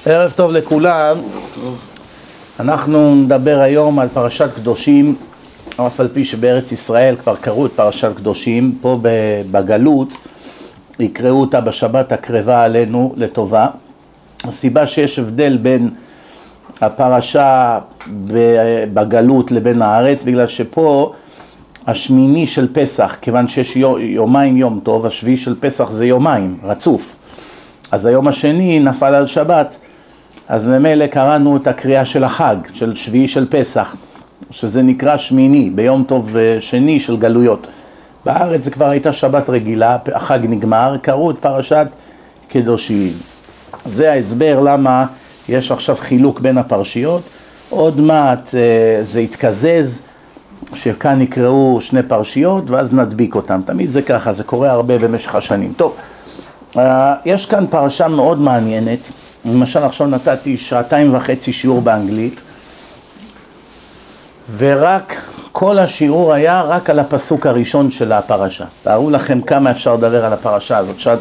ערב טוב לכולם. אנחנו נדבר היום על פרשת קדושים, אף על פי שבארץ ישראל כבר קראו את פרשת קדושים, פה בגלות יקראו אותה בשבת הקרבה עלינו לטובה. הסיבה שיש הבדל בין הפרשה בגלות לבין הארץ, בגלל שפה השמיני של פסח, כיוון שיש יומיים יום טוב, השביעי של פסח זה יומיים, רצוף. אז היום השני נפל על שבת, אז ממילא קראנו את הקריאה של החג, של שביעי של פסח, שזה נקרא שמיני, ביום טוב שני של גלויות. בארץ זה כבר הייתה שבת רגילה, החג נגמר, קראו את פרשת קדושים. זה ההסבר למה יש עכשיו חילוק בין הפרשיות. עוד מעט זה יתקזז, שכאן יקראו שני פרשיות ואז נדביק אותם. תמיד זה ככה, זה קורה הרבה במשך השנים. טוב, יש כאן פרשה מאוד מעניינת. למשל עכשיו נתתי 2.5 שיעור באנגלית, ורק כל השיעור היה רק על הפסוק הראשון של הפרשה. תארו לכם כמה אפשר לדבר על הפרשה הזאת. 2.5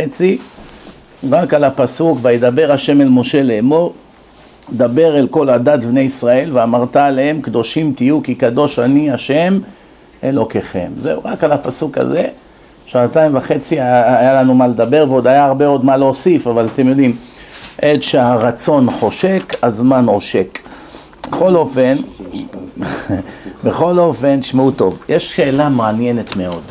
רק על הפסוק, וידבר השם אל משה לאמור, דבר אל כל עדת בני ישראל ואמרת עליהם קדושים תהיו כי קדוש אני השם אלוקיכם. זהו, רק על הפסוק הזה. 2.5 היה לנו מה לדבר, ועוד היה הרבה עוד מה להוסיף, אבל אתם יודעים, עד שהרצון חושק, הזמן עושק. בכל אופן, תשמעו טוב, יש שאלה מעניינת מאוד.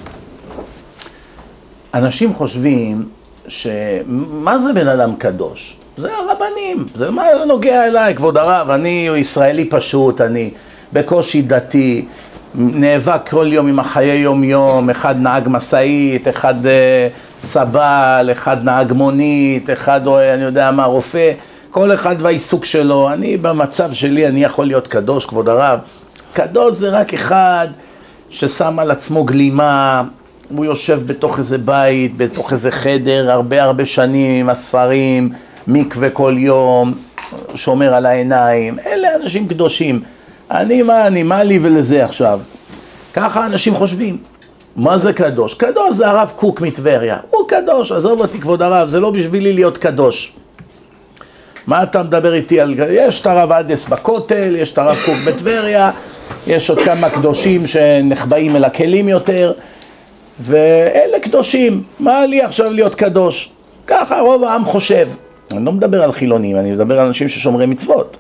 אנשים חושבים מה זה בן אדם קדוש? זה הרבנים, מה זה נוגע אליי, כבוד הרב, אני ישראלי פשוט, אני בקושי דתי, נאבק כל יום עם החיי יום יום, אחד נהג מסעית, אחד סבל, אחד נהג מונית, אחד אני יודע מה, רופא, כל אחד והעיסוק שלו. אני במצב שלי, אני יכול להיות קדוש, כבוד הרב. קדוש זה רק אחד ששם על עצמו גלימה, הוא יושב בתוך איזה בית, בתוך איזה חדר, הרבה שנים עם הספרים, מקווה כל יום, שומר על העיניים. אלה אנשים קדושים. מה לי ולזה עכשיו? ככה אנשים חושבים. מה זה קדוש? קדוש זה הרב קוק מטבריה. הוא קדוש, עזוב אותי כבוד הרב, זה לא בשבילי להיות קדוש. מה אתה מדבר איתי על... יש את הרב אדס בכותל, יש את הרב קוק בטבריה, יש עוד כמה קדושים שנחבאים אל הכלים יותר, ואלה קדושים. מה לי עכשיו להיות קדוש? ככה רוב העם חושב. אני לא מדבר על חילונים, אני מדבר על אנשים ששומרי מצוות.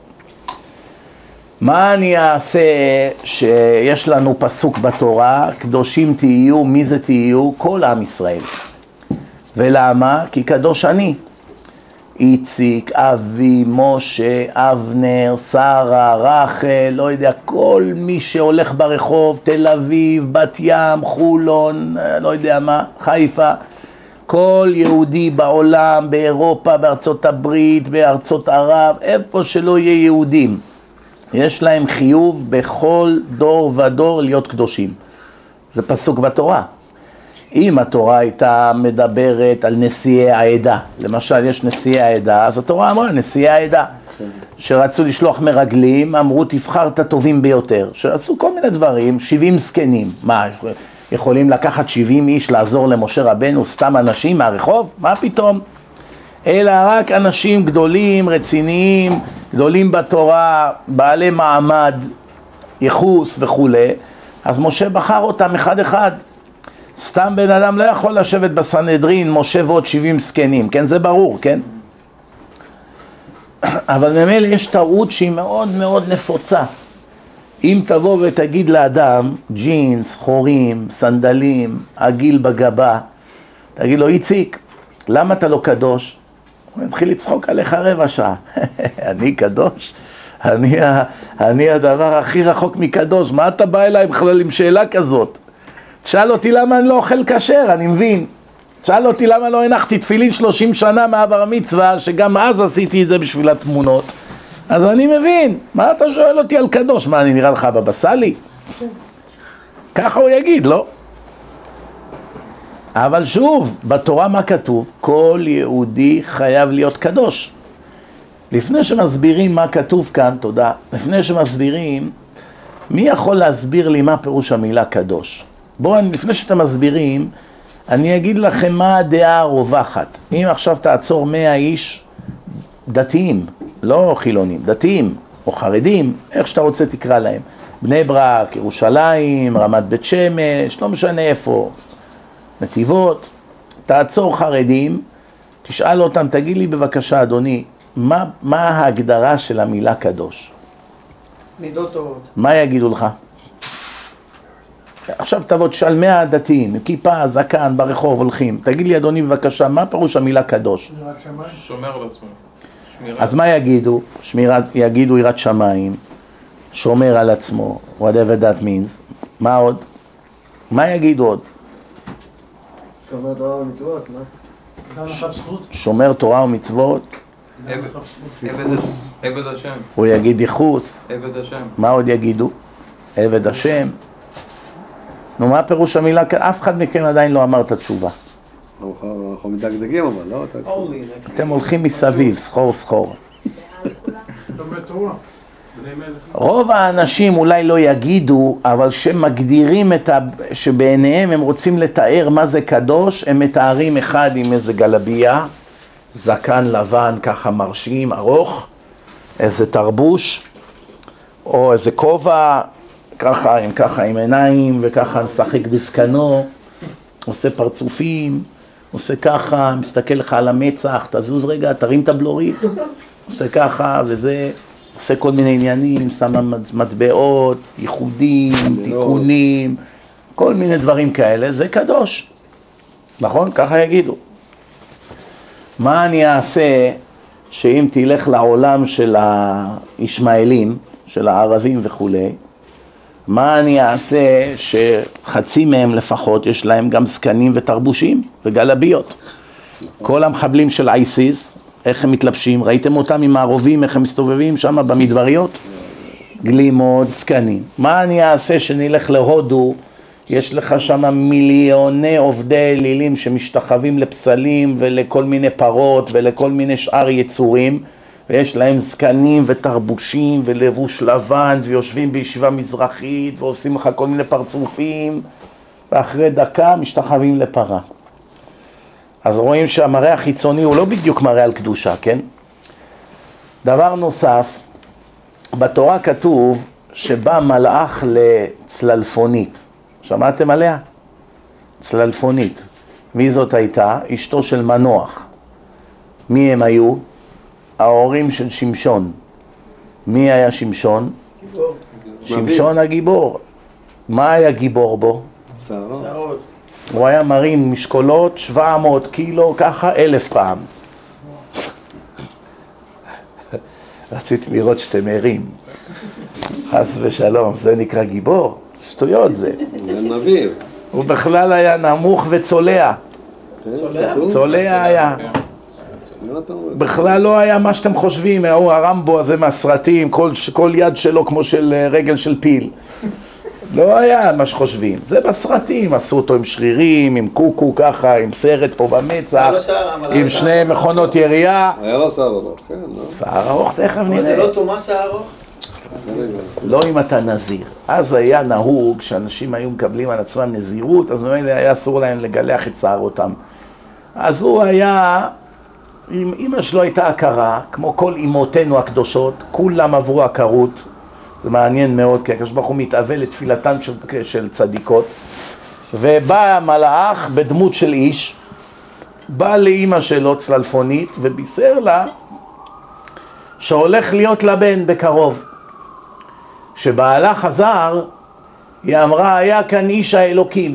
מה אני אעשה שיש לנו פסוק בתורה, קדושים תהיו, מי זה תהיו? כל עם ישראל. ולמה? כי קדוש אני. איציק, אבי, משה, אבנר, שרה, רחל, לא יודע, כל מי שהולך ברחוב, תל אביב, בת ים, חולון, לא יודע מה, חיפה, כל יהודי בעולם, באירופה, בארצות הברית, בארצות ערב, איפה שלא יהיה יהודים, יש להם חיוב בכל דור ודור להיות קדושים. זה פסוק בתורה. אם התורה הייתה מדברת על נשיאי העדה, למשל יש נשיאי העדה, אז התורה אמרה נשיאי העדה, שרצו לשלוח מרגלים, אמרו תבחר את הטובים ביותר, שעשו כל מיני דברים, 70 זקנים. מה, יכולים לקחת 70 איש לעזור למשה רבנו, סתם אנשים מהרחוב? מה פתאום? אלא רק אנשים גדולים, רציניים, גדולים בתורה, בעלי מעמד, ייחוס וכו'. אז משה בחר אותם אחד אחד. סתם בן אדם לא יכול לשבת בסנהדרין, משה ועוד 70 זקנים, כן? זה ברור, כן? אבל ממילא יש טעות שהיא מאוד מאוד נפוצה. אם תבוא ותגיד לאדם, ג'ינס, חורים, סנדלים, עגיל בגבה, תגיד לו, איציק, למה אתה לא קדוש? הוא מתחיל לצחוק עליך רבע שעה. אני קדוש? אני הדבר הכי רחוק מקדוש. מה אתה בא אליי בכלל עם שאלה כזאת? תשאל אותי למה אני לא אוכל כשר, אני מבין. תשאל אותי למה לא הנחתי תפילין 30 שנה מהבר מצווה, שגם אז עשיתי את זה בשביל התמונות. אז אני מבין. מה אתה שואל אותי על קדוש? מה, אני נראה לך בבא סאלי? ככה הוא יגיד, לא? אבל שוב, בתורה מה כתוב? כל יהודי חייב להיות קדוש. לפני שמסבירים מה כתוב כאן, תודה, לפני שמסבירים, מי יכול להסביר לי מה פירוש המילה קדוש? בואו, לפני שאתם מסבירים, אני אגיד לכם מה הדעה הרווחת. אם עכשיו תעצור 100 איש דתיים, לא חילונים, דתיים או חרדים, איך שאתה רוצה תקרא להם. בני ברק, ירושלים, רמת בית שמש, לא משנה איפה, נתיבות, תעצור חרדים, תשאל אותם, תגיד לי בבקשה אדוני, מה ההגדרה של המילה קדוש? מידות טובות. מה יגידו לך? עכשיו תבוא, תשאל 100 דתיים, כיפה, זקן, ברחוב, הולכים. תגיד לי אדוני בבקשה, מה פירוש המילה קדוש? שומר על עצמו. אז מה יגידו? יגידו יראת שמיים, שומר על עצמו, whatever that means. מה עוד? מה יגידו עוד? שומר תורה ומצוות, מה? שומר תורה ומצוות. עבד השם. הוא יגיד ייחוס. עבד השם. מה עוד יגידו? עבד השם. נו, מה פירוש המילה? אף אחד מכם עדיין לא אמר את התשובה. אנחנו מדגדגים אבל, לא? אתם הולכים מסביב, סחור סחור. רוב האנשים אולי לא יגידו, אבל שמגדירים שבעיניהם הם רוצים לתאר מה זה קדוש, הם מתארים אחד עם איזה גלביה, זקן לבן ככה מרשים, ארוך, איזה תרבוש, או איזה כובע, ככה עם עיניים, וככה משחק בזקנו, עושה פרצופים, עושה ככה, מסתכל לך על המצח, תזוז רגע, תרים את הבלורית, עושה ככה, וזה עושה כל מיני עניינים, שם מטבעות, ייחודים, תיקונים, כל מיני דברים כאלה, זה קדוש. נכון? ככה יגידו. מה אני אעשה שאם תלך לעולם של הישמעאלים, של הערבים וכולי, מה אני אעשה שחצי מהם לפחות יש להם גם זקנים ותרבושים וגלביות? כל המחבלים של אייסיס, איך הם מתלבשים? ראיתם אותם עם הערובים, איך הם מסתובבים שם במדבריות? גלימות, זקנים. מה אני אעשה שנלך להודו? יש לך שם מיליוני עובדי אלילים שמשתחווים לפסלים ולכל מיני פרות ולכל מיני שאר יצורים, ויש להם זקנים ותרבושים ולבוש לבן ויושבים בישיבה מזרחית ועושים לך כל מיני פרצופים, ואחרי דקה משתחווים לפרה. אז רואים שהמראה החיצוני הוא לא בדיוק מראה על קדושה, כן? דבר נוסף, בתורה כתוב שבא מלאך לצללפונית. שמעתם עליה? צללפונית. מי זאת הייתה? אשתו של מנוח. מי הם היו? ההורים של שמשון. מי היה שמשון? גיבור. שמשון הגיבור. מה היה גיבור בו? שערות. הוא היה מרים משקולות 700 קילו, ככה 1000 פעם. רציתי לראות שאתם ערים. חס ושלום, זה נקרא גיבור. שטויות זה. זה נביא. הוא בכלל היה נמוך וצולע. צולע היה. בכלל לא היה מה שאתם חושבים, הרמבו הזה מהסרטים, כל יד שלו כמו של רגל של פיל. לא היה מה שחושבים, זה בסרטים, עשו אותו עם שרירים, עם קוקו ככה, עם סרט פה במצח, עם שני מכונות ירייה. היה לו שיער ארוך, כן. שיער ארוך, תכף נראה. זה לא תומה שיער ארוך? לא אם אתה נזיר. אז היה נהוג שאנשים היו מקבלים על עצמם נזירות, אז באמת היה אסור להם לגלח את שערותם. אז הוא היה, אמא שלו הייתה הכרה, כמו כל אמותינו הקדושות, כולם עברו הכרות. זה מעניין מאוד, כי הקדוש ברוך הוא מתאבל לתפילתן של צדיקות. ובא המלאך בדמות של איש, בא לאמא שלו צללפונית, ובישר לה שהולך להיות לבן בקרוב. שבעלה חזר, היא אמרה, היה כאן איש האלוקים.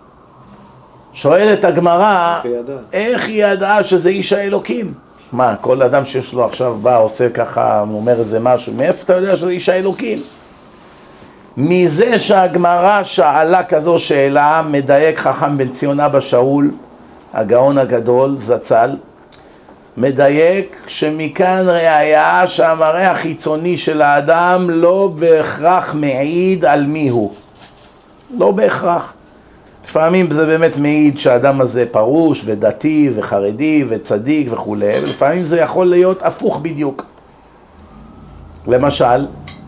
שואלת הגמרא, איך היא ידעה שזה איש האלוקים? מה, כל אדם שיש לו עכשיו בא, עושה ככה, אומר איזה משהו, מאיפה אתה יודע שזה איש האלוקים? מזה שהגמרא שאלה כזו שאלה, מדייק חכם בן ציון אבא שאול, הגאון הגדול, זצ"ל, מדייק שמכאן ראיה שהמראה החיצוני של האדם לא בהכרח מעיד על מי הוא. לא בהכרח. לפעמים זה באמת מעיד שהאדם הזה פרוש ודתי וחרדי וצדיק וכו', ולפעמים זה יכול להיות הפוך בדיוק. למשל,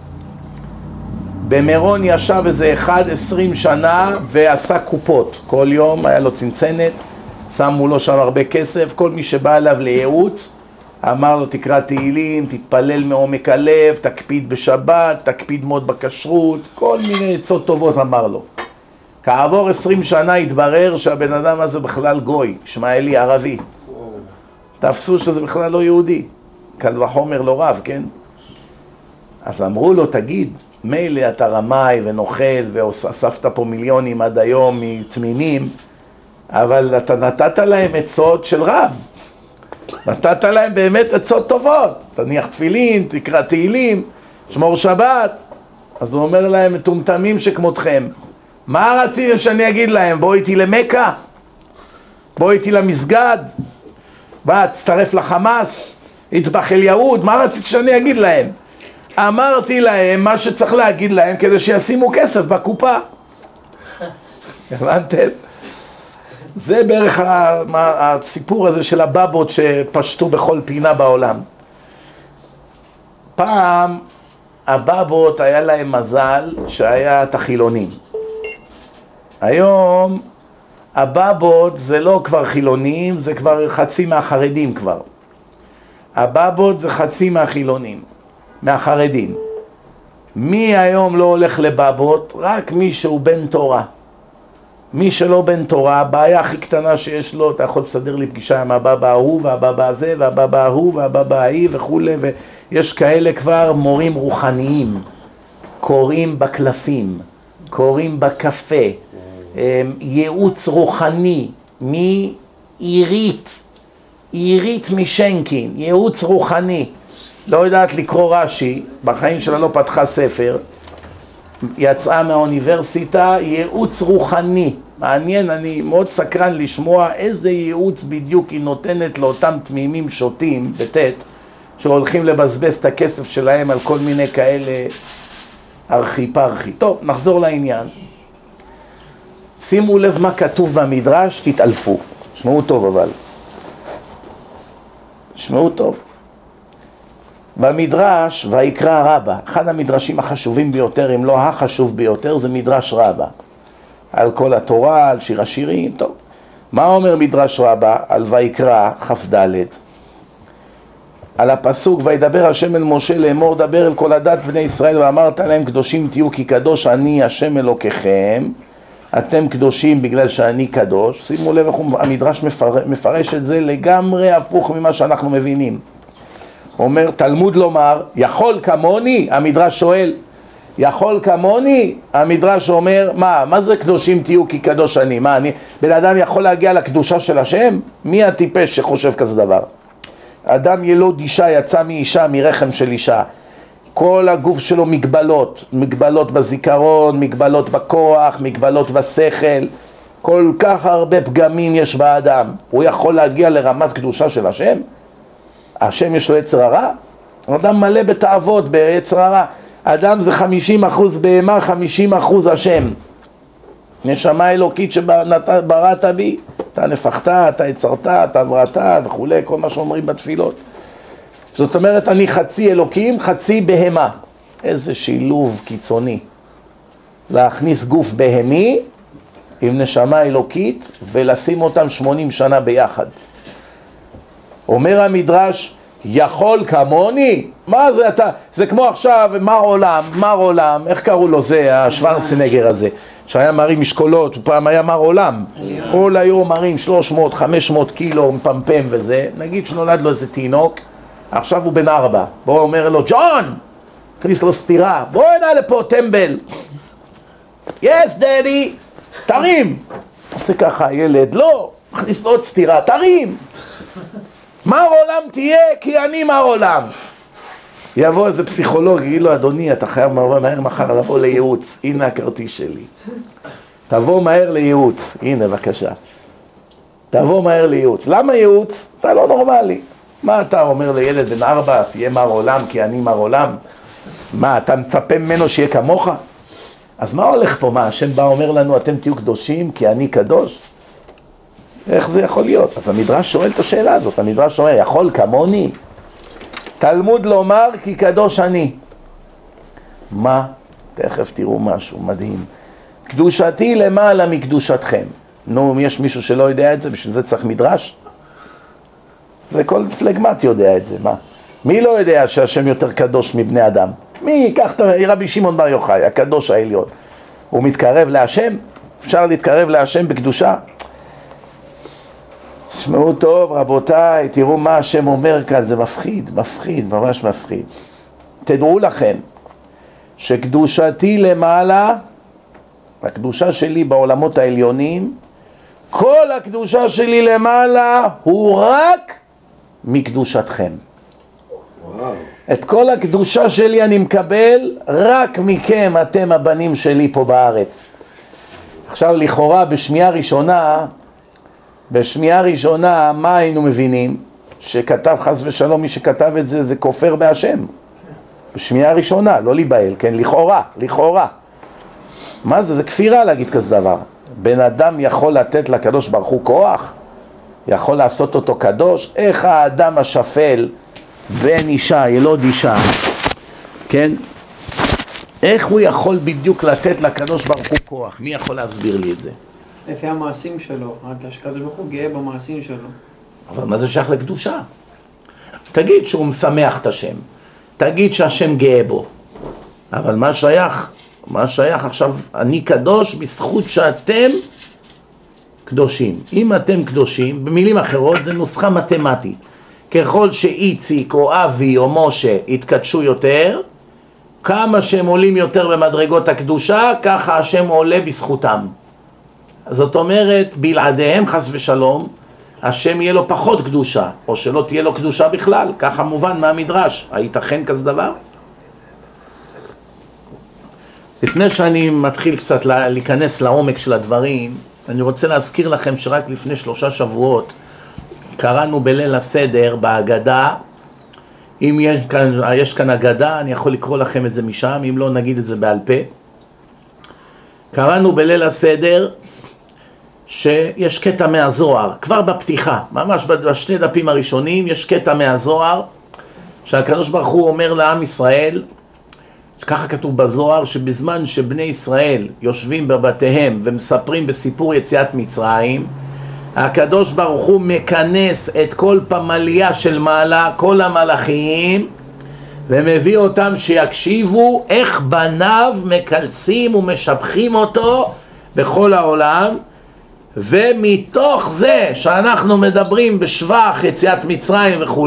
במירון ישב איזה 20 שנה ועשה קופות. כל יום היה לו צנצנת, שמו לו שם הרבה כסף, כל מי שבא אליו לייעוץ, אמר לו, תקרא תהילים, תתפלל מעומק הלב, תקפיד בשבת, תקפיד מאוד בכשרות, כל מיני עצות טובות אמר לו. כעבור 20 שנה התברר שהבן אדם הזה בכלל גוי, ישמעאלי, ערבי. תפסו שזה בכלל לא יהודי. קל וחומר לא רב, כן? אז אמרו לו, תגיד, מילא אתה רמאי ונוכל ואספת פה מיליונים עד היום מתמימים, אבל אתה נתת להם עצות של רב. נתת להם באמת עצות טובות. תניח תפילין, תקרא תהילים, שמור שבת. אז הוא אומר להם, מטומטמים שכמותכם. מה רציתם שאני אגיד להם? בוא איתי למכה? בוא איתי למסגד? בא, תצטרף לחמאס? יטבח אל יהוד? מה רצית שאני אגיד להם? אמרתי להם מה שצריך להגיד להם כדי שישימו כסף בקופה. הבנתם? זה בערך הסיפור הזה של הבבות שפשטו בכל פינה בעולם. פעם הבבות היה להם מזל שהיה את החילונים. היום הבבות זה לא כבר חילונים, זה כבר חצי מהחרדים כבר. הבבות זה חצי מהחילונים, מהחרדים. מי היום לא הולך לבבות? רק מי שהוא בן תורה. מי שלא בן תורה, הבעיה הכי קטנה שיש לו, אתה יכול לסדר לי פגישה עם הבבא ההוא והבבא הזה והבבא ההוא והבבא ההיא וכו', ויש כאלה כבר מורים רוחניים, קוראים בקלפים, קוראים בקפה, ייעוץ רוחני עירית משנקין, ייעוץ רוחני. לא יודעת לקרוא רש"י, בחיים שלה לא פתחה ספר, יצאה מהאוניברסיטה, ייעוץ רוחני. מעניין, אני מאוד סקרן לשמוע איזה ייעוץ בדיוק היא נותנת לאותם תמימים שוטים, בטט, שהולכים לבזבז את הכסף שלהם על כל מיני כאלה ארכי פרחי. טוב, נחזור לעניין. שימו לב מה כתוב במדרש, תתעלפו. שמעו טוב אבל. שמעו טוב. במדרש ויקרא רבא, אחד המדרשים החשובים ביותר, אם לא החשוב ביותר, זה מדרש רבא. על כל התורה, על שיר השירים, טוב. מה אומר מדרש רבא על ויקרא כ"ד? על הפסוק, וידבר השם אל משה לאמור, דבר אל כל הדת בני ישראל, ואמרת להם קדושים תהיו כי קדוש אני השם אלוקיכם, אתם קדושים בגלל שאני קדוש. שימו לב איך המדרש מפרש את זה לגמרי הפוך ממה שאנחנו מבינים. אומר תלמוד לומר, יכול כמוני? המדרש שואל, יכול כמוני? המדרש אומר, מה זה קדושים תהיו כי קדוש אני? מה, בן אדם יכול להגיע לקדושה של השם? מי הטיפש שחושב כזה דבר? אדם ילוד אישה, יצא מאישה, מרחם של אישה. כל הגוף שלו מגבלות, מגבלות בזיכרון, מגבלות בכוח, מגבלות בשכל. כל כך הרבה פגמים יש באדם. הוא יכול להגיע לרמת קדושה של השם? השם יש לו יצר הרע? אדם מלא בתאוות, ביצר הרע. אדם זה 50% בהמה, 50% השם. נשמה אלוקית שבראת בי, אתה נפחת, אתה יצרת, אתה בראת וכו', כל מה שאומרים בתפילות. זאת אומרת, אני חצי אלוקים, חצי בהמה. איזה שילוב קיצוני. להכניס גוף בהמי עם נשמה אלוקית ולשים אותם 80 שנה ביחד. אומר המדרש, יכול כמוני? מה זה אתה? זה כמו עכשיו, מר עולם, איך קראו לו זה, השוורצנגר הזה, שהיה מרים משקולות, פעם היה מר עולם. כל היום מרים 300-500 קילו, מפמפם וזה, נגיד שנולד לו איזה תינוק, עכשיו הוא בן 4, בוא אומר לו, ג'ון! הכניס לו סתירה, בוא הנה לפה, טמבל. yes, daddy, תרים. עושה ככה, ילד, לא, הכניס לו עוד סתירה, תרים. מר עולם תהיה, כי אני מר עולם. יבוא איזה פסיכולוג, יגיד לו, אדוני, אתה חייב מהר מחר לבוא לייעוץ. הנה הכרטיס שלי. תבוא מהר לייעוץ. הנה, בבקשה. תבוא מהר לייעוץ. למה ייעוץ? אתה לא נורמלי. מה אתה אומר לילד בן 4, תהיה מר עולם, כי אני מר עולם? מה, אתה מצפה ממנו שיהיה כמוך? אז מה הולך פה? מה, השם בא אומר לנו, אתם תהיו קדושים, כי אני קדוש? איך זה יכול להיות? אז המדרש שואל את השאלה הזאת, המדרש שואל, יכול כמוני? תלמוד לומר כי קדוש אני. מה? תכף תראו משהו מדהים. קדושתי למעלה מקדושתכם. נו, יש מישהו שלא יודע את זה, בשביל זה צריך מדרש? זה כל פלגמט יודע את זה, מה? מי לא יודע שהשם יותר קדוש מבני אדם? מי ייקח את רבי שמעון בר יוחאי, הקדוש העליון? הוא מתקרב להשם? אפשר להתקרב להשם בקדושה? תשמעו טוב רבותיי, תראו מה השם אומר כאן, זה מפחיד, מפחיד, ממש מפחיד. תדעו לכם שקדושתי למעלה, הקדושה שלי בעולמות העליונים, כל הקדושה שלי למעלה הוא רק מקדושתכם. וואו. את כל הקדושה שלי אני מקבל רק מכם, אתם הבנים שלי פה בארץ. עכשיו לכאורה בשמיעה ראשונה מה היינו מבינים? שכתב חס ושלום, מי שכתב את זה, זה כופר בהשם. בשמיעה ראשונה, לא להיבהל, כן? לכאורה. מה זה? זה כפירה להגיד כזה דבר. בן אדם יכול לתת לקדוש ברוך הוא כוח? יכול לעשות אותו קדוש? איך האדם השפל, בן אישה, ילוד אישה, כן? איך הוא יכול בדיוק לתת לקדוש ברוך הוא כוח? מי יכול להסביר לי את זה? לפי המעשים שלו, רק הקדוש ברוך הוא גאה במעשים שלו. אבל מה זה שייך לקדושה? תגיד שהוא משמח את השם, תגיד שהשם גאה בו, אבל מה שייך? מה שייך עכשיו? אני קדוש בזכות שאתם קדושים. אם אתם קדושים, במילים אחרות זה נוסחה מתמטית. ככל שאיציק או אבי או משה יתקדשו יותר, כמה שהם עולים יותר במדרגות הקדושה, ככה השם עולה בזכותם. זאת אומרת, בלעדיהם חס ושלום, השם יהיה לו פחות קדושה, או שלא תהיה לו קדושה בכלל. ככה מובן מהמדרש. הייתכן כזה דבר? לפני שאני מתחיל קצת להיכנס לעומק של הדברים, אני רוצה להזכיר לכם שרק לפני 3 שבועות קראנו בליל הסדר בהגדה. אם יש כאן הגדה, אני יכול לקרוא לכם את זה משם, אם לא נגיד את זה בעל פה. קראנו בליל הסדר שיש קטע מהזוהר, כבר בפתיחה, ממש בשני דפים הראשונים, יש קטע מהזוהר, שהקדוש ברוך הוא אומר לעם ישראל, ככה כתוב בזוהר, שבזמן שבני ישראל יושבים בבתיהם ומספרים בסיפור יציאת מצרים, הקדוש ברוך הוא מכנס את כל פמליה של מעלה, כל המלאכים, ומביא אותם שיקשיבו איך בניו מקלסים ומשבחים אותו בכל העולם. ומתוך זה שאנחנו מדברים בשבח יציאת מצרים וכו',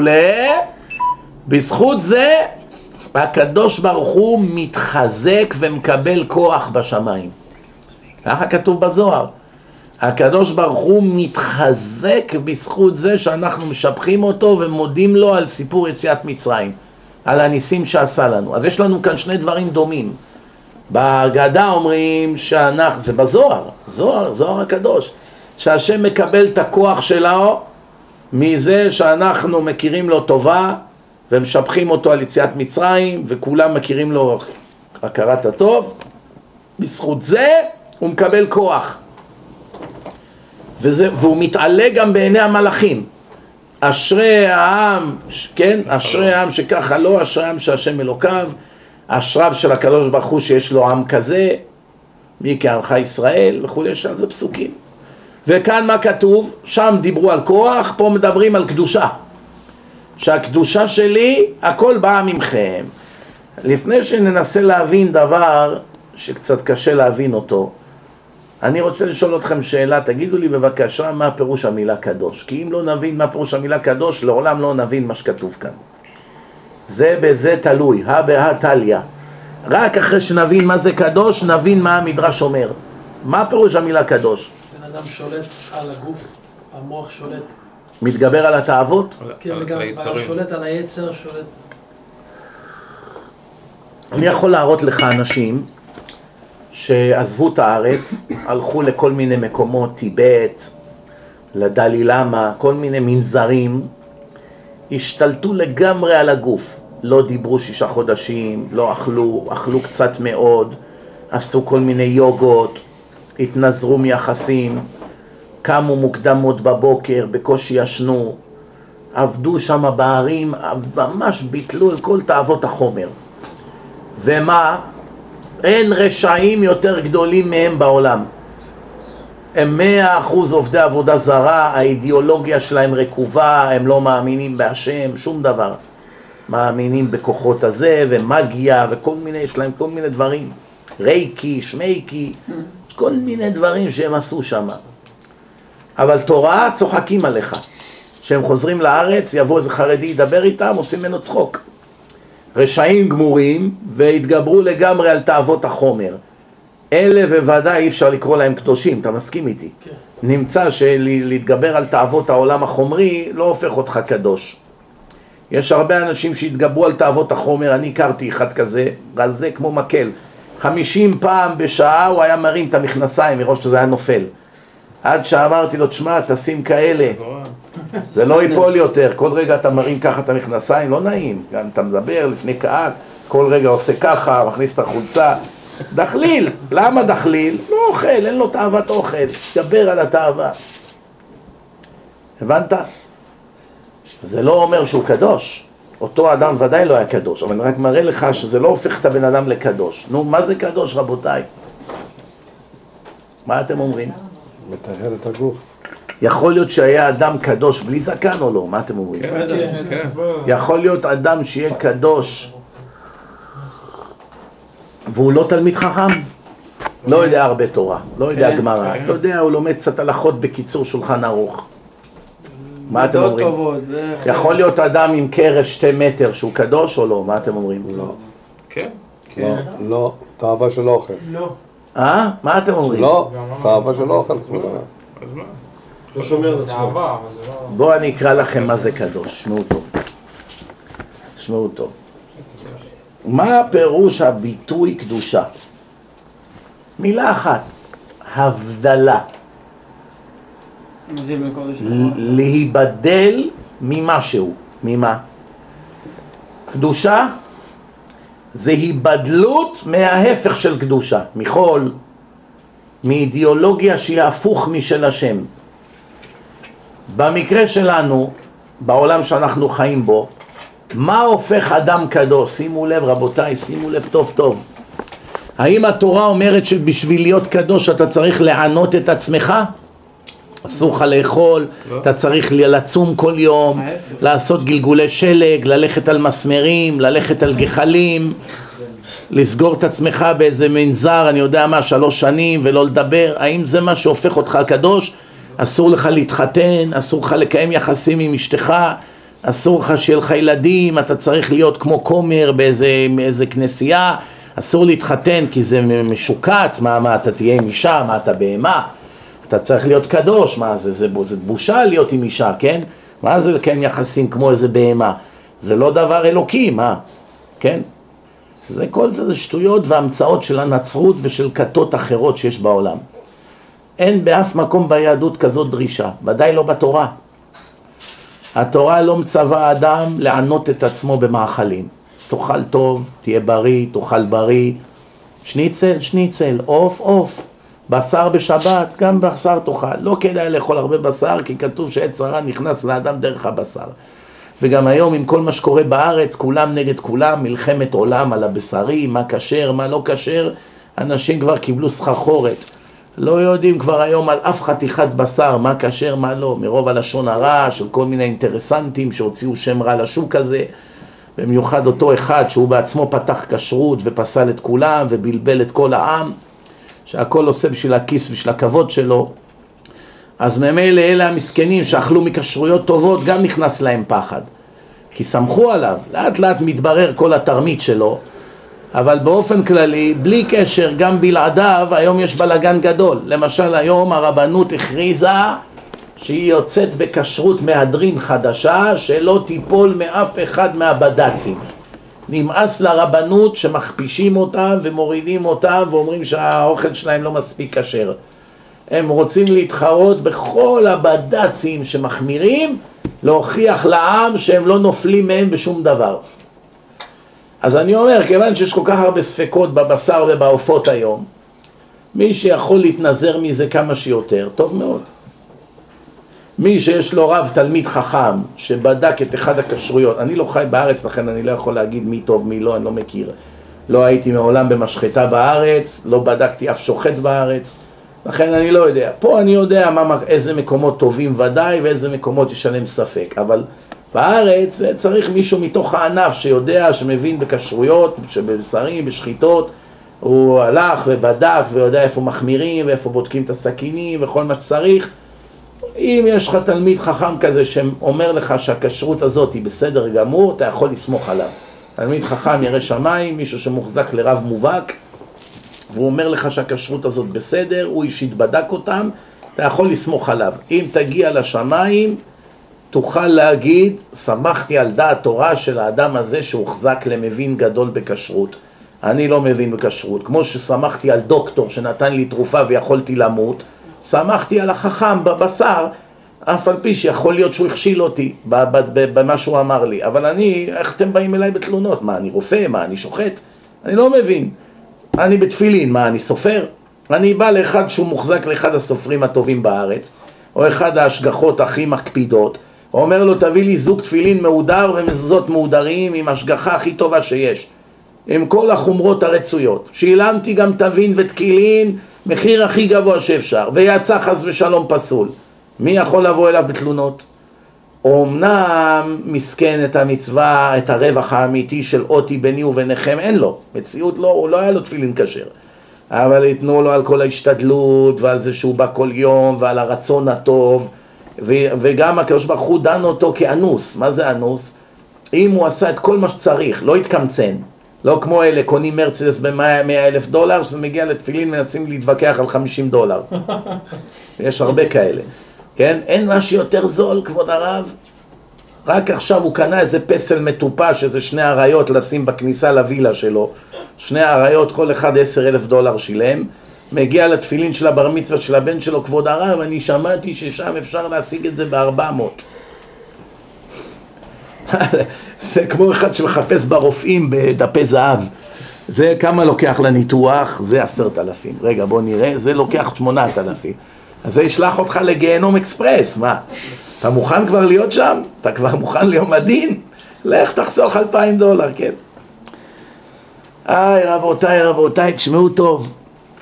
בזכות זה הקדוש ברוך הוא מתחזק ומקבל כוח בשמיים. ככה כתוב בזוהר. הקדוש ברוך הוא מתחזק בזכות זה שאנחנו משבחים אותו ומודים לו על סיפור יציאת מצרים, על הניסים שעשה לנו. אז יש לנו כאן שני דברים דומים. בהגדה אומרים שאנחנו, זה בזוהר, זוהר הקדוש, שהשם מקבל את הכוח שלו מזה שאנחנו מכירים לו טובה ומשבחים אותו על יציאת מצרים, וכולם מכירים לו הכרת הטוב. בזכות זה הוא מקבל כוח, והוא מתעלה גם בעיני המלאכים. אשרי העם, כן? אשרי העם שככה לא, אשרי העם שהשם אלוקיו, אשריו של הקדוש ברוך הוא שיש לו עם כזה, מי כעמך ישראל וכו', יש על זה פסוקים. וכאן מה כתוב? שם דיברו על כוח, פה מדברים על קדושה. שהקדושה שלי, הכל באה ממכם. לפני שננסה להבין דבר שקצת קשה להבין אותו, אני רוצה לשאול אתכם שאלה, תגידו לי בבקשה מה פירוש המילה קדוש. כי אם לא נבין מה פירוש המילה קדוש, לעולם לא נבין מה שכתוב כאן. זה בזה תלוי, בהא תליא. רק אחרי שנבין מה זה קדוש, נבין מה המדרש אומר. מה פירוש המילה קדוש? בן אדם שולט על הגוף, המוח שולט. מתגבר על התאוות? כן, וגם שולט על היצר, שולט. אני יכול להראות לך אנשים שעזבו את הארץ, הלכו לכל מיני מקומות, טיבט, לדלי למה, כל מיני מנזרים, השתלטו לגמרי על הגוף. לא דיברו 6 חודשים, לא אכלו קצת מאוד, עשו כל מיני יוגות, התנזרו מיחסים, קמו מוקדמות בבוקר, בקושי ישנו, עבדו שם בערים, ממש ביטלו על כל תאוות החומר. ומה? אין רשעים יותר גדולים מהם בעולם. הם 100% עובדי עבודה זרה, האידיאולוגיה שלהם רקובה, הם לא מאמינים בהשם, שום דבר. מאמינים בכוחות הזה ומגיה וכל מיני, יש להם כל מיני דברים. רייקי, שמייקי, כל מיני דברים שהם עשו שם. אבל תורה צוחקים עליך. כשהם חוזרים לארץ, יבוא איזה חרדי, ידבר איתם, עושים ממנו צחוק. רשעים גמורים והתגברו לגמרי על תאוות החומר. אלה בוודאי אי אפשר לקרוא להם קדושים, אתה מסכים איתי? כן. נמצא שלהתגבר על תאוות העולם החומרי לא הופך אותך קדוש. יש הרבה אנשים שהתגברו על תאוות החומר, אני הכרתי אחד כזה, רזה כמו מקל. 50 פעם בשעה הוא היה מרים את המכנסיים מראש שזה היה נופל. עד שאמרתי לו, תשמע, תשים כאלה, זה לא ייפול יותר, כל רגע אתה מרים ככה את המכנסיים, לא נעים, גם אתה מדבר לפני קהל, כל רגע עושה ככה, מכניס את החולצה, דחליל. למה דחליל? לא אוכל, אין לו תאוות אוכל, דבר על התאווה. הבנת? זה לא אומר שהוא קדוש, אותו אדם ודאי לא היה קדוש, אבל אני רק מראה לך שזה לא הופך את הבן אדם לקדוש. נו, מה זה קדוש רבותיי? מה אתם אומרים? מטהר את הגוף. יכול להיות שהיה אדם קדוש בלי זקן או לא? מה אתם אומרים? כן. יכול להיות אדם שיהיה קדוש והוא לא תלמיד חכם? לא יודע הרבה תורה, לא יודע גמרא, לא יודע, הוא לומד קצת הלכות בקיצור שולחן ערוך. מה אתם אומרים? יכול להיות אדם עם קרש 2 מטר שהוא קדוש או לא? מה אתם אומרים? לא. כן. לא, תאווה של אוכל. לא. מה אתם אומרים? לא, תאווה של אוכל. אז מה? לא שומר את עצמו. בואו אני אקרא לכם מה זה קדוש, שמעו טוב. שמעו טוב. מה פירוש הביטוי קדושה? מילה אחת, הבדלה. להיבדל ממשהו. ממה? קדושה זה היבדלות מההפך של קדושה, מחול, מאידיאולוגיה שהיא הפוך משל השם. במקרה שלנו, בעולם שאנחנו חיים בו, מה הופך אדם קדוש? שימו לב רבותיי, שימו לב טוב טוב. האם התורה אומרת שבשביל להיות קדוש אתה צריך לענות את עצמך? אסור לך לאכול, אתה צריך לצום כל יום, לעשות גלגולי שלג, ללכת על מסמרים, ללכת על גחלים, לסגור את עצמך באיזה מנזר, אני יודע מה, 3 שנים ולא לדבר. האם זה מה שהופך אותך קדוש? אסור לך להתחתן, אסור לך לקיים יחסים עם אשתך, אסור לך שיהיה לך ילדים, אתה צריך להיות כמו כומר באיזה כנסייה, אסור להתחתן כי זה משוקץ, מה אתה תהיה עם אישה, מה אתה בהמה, אתה צריך להיות קדוש, מה זה בושה להיות עם אישה, כן? מה זה לקיים יחסים כמו איזה בהמה? זה לא דבר אלוקי, מה? כן? זה כל זה שטויות והמצאות של הנצרות ושל כתות אחרות שיש בעולם. אין באף מקום ביהדות כזאת דרישה, ודאי לא בתורה. התורה לא מצווה אדם לענות את עצמו במאכלים. תאכל טוב, תהיה בריא, תאכל בריא, שניצל, שניצל, עוף, עוף, בשר בשבת, גם בשר תאכל. לא כדאי לאכול הרבה בשר, כי כתוב שעץ הרע נכנס לאדם דרך הבשר. וגם היום עם כל מה שקורה בארץ, כולם נגד כולם, מלחמת עולם על הבשרי, מה כשר, מה לא כשר, אנשים כבר קיבלו סחרחורת. לא יודעים כבר היום על אף חתיכת בשר, מה כשר, מה לא, מרוב הלשון הרע של כל מיני אינטרסנטים שהוציאו שם רע לשוק הזה, במיוחד אותו אחד שהוא בעצמו פתח כשרות ופסל את כולם ובלבל את כל העם, שהכל עושה בשביל הכיס ושל הכבוד שלו. אז ממילא אלה המסכנים שאכלו מכשרויות טובות גם נכנס להם פחד, כי סמכו עליו, לאט לאט מתברר כל התרמית שלו, אבל באופן כללי, בלי קשר, גם בלעדיו, היום יש בלגן גדול. למשל היום הרבנות הכריזה שהיא יוצאת בכשרות מהדרין חדשה, שלא תיפול מאף אחד מהבד"צים. נמאס לרבנות שמכפישים אותם ומורידים אותם ואומרים שהאוכל שלהם לא מספיק כשר. הם רוצים להתחרות בכל הבד"צים שמחמירים, להוכיח לעם שהם לא נופלים מהם בשום דבר. אז אני אומר, כיוון שיש כל כך הרבה ספקות בבשר ובעופות היום, מי שיכול להתנזר מזה כמה שיותר, טוב מאוד. מי שיש לו רב תלמיד חכם שבדק את אחד הכשרויות, אני לא חי בארץ, לכן אני לא יכול להגיד מי טוב מי לא, אני לא מכיר. לא הייתי מעולם במשחטה בארץ, לא בדקתי אף שוחט בארץ, לכן אני לא יודע. פה אני יודע איזה מקומות טובים ודאי ואיזה מקומות ישלם ספק. אבל בארץ צריך מישהו מתוך הענף שיודע, שמבין בכשרויות, שבבשרים, בשחיטות. הוא הלך ובדק ויודע איפה מחמירים ואיפה בודקים את הסכינים וכל מה שצריך. אם יש לך תלמיד חכם כזה שאומר לך שהכשרות הזאת היא בסדר גמור, אתה יכול לסמוך עליו. תלמיד חכם ירא שמיים, מישהו שמוחזק לרב מובהק, והוא אומר לך שהכשרות הזאת בסדר, הוא אישית בדק אותם, אתה יכול לסמוך עליו. אם תגיע לשמיים, תוכל להגיד, שמחתי על דעת תורה של האדם הזה שהוחזק למבין גדול בכשרות. אני לא מבין בכשרות. כמו ששמחתי על דוקטור שנתן לי תרופה ויכולתי למות, שמחתי על החכם בבשר, אף על פי שיכול להיות שהוא הכשיל אותי במה שהוא אמר לי. אבל איך אתם באים אליי בתלונות? מה, אני רופא? מה, אני שוחט? אני לא מבין. אני בתפילין, מה, אני סופר? אני בא לאחד שהוא מוחזק לאחד הסופרים הטובים בארץ, או אחד ההשגחות הכי מקפידות, הוא אומר לו, תביא לי זוג תפילין מהודר ומזוזות מהודרים עם השגחה הכי טובה שיש, עם כל החומרות הרצויות. שילמתי גם תבין ותקילין, מחיר הכי גבוה שאפשר, ויצא חס ושלום פסול. מי יכול לבוא אליו בתלונות? אומנם מסכן את המצווה, את הרווח האמיתי של אותי ביני וביניכם, אין לו. מציאות לא, הוא לא היה לו תפילין כשר. אבל יתנו לו על כל ההשתדלות, ועל זה שהוא בא כל יום, ועל הרצון הטוב, וגם הקדוש ברוך הוא דן אותו כאנוס. מה זה אנוס? אם הוא עשה את כל מה שצריך, לא התקמצן. לא כמו אלה, קונים מרצדס ב$100,000, שזה מגיע לתפילין, מנסים להתווכח על $50. יש הרבה כאלה. כן? אין משהו יותר זול, כבוד הרב. רק עכשיו הוא קנה איזה פסל מטופש, איזה 2 אריות לשים בכניסה לווילה שלו. 2 אריות, כל אחד $10,000 שילם. מגיע לתפילין של הבר מצווה של הבן שלו, כבוד הרב, אני שמעתי ששם אפשר להשיג את זה ב$400. זה כמו אחד שמחפש ברופאים בדפי זהב. זה כמה לוקח לניתוח? זה 10,000. רגע, בוא נראה, זה לוקח 8,000. אז זה ישלח אותך לגיהנום אקספרס, מה? אתה מוכן כבר להיות שם? אתה כבר מוכן ליום הדין? לך תחסוך $2,000, כן. רבותיי, תשמעו טוב.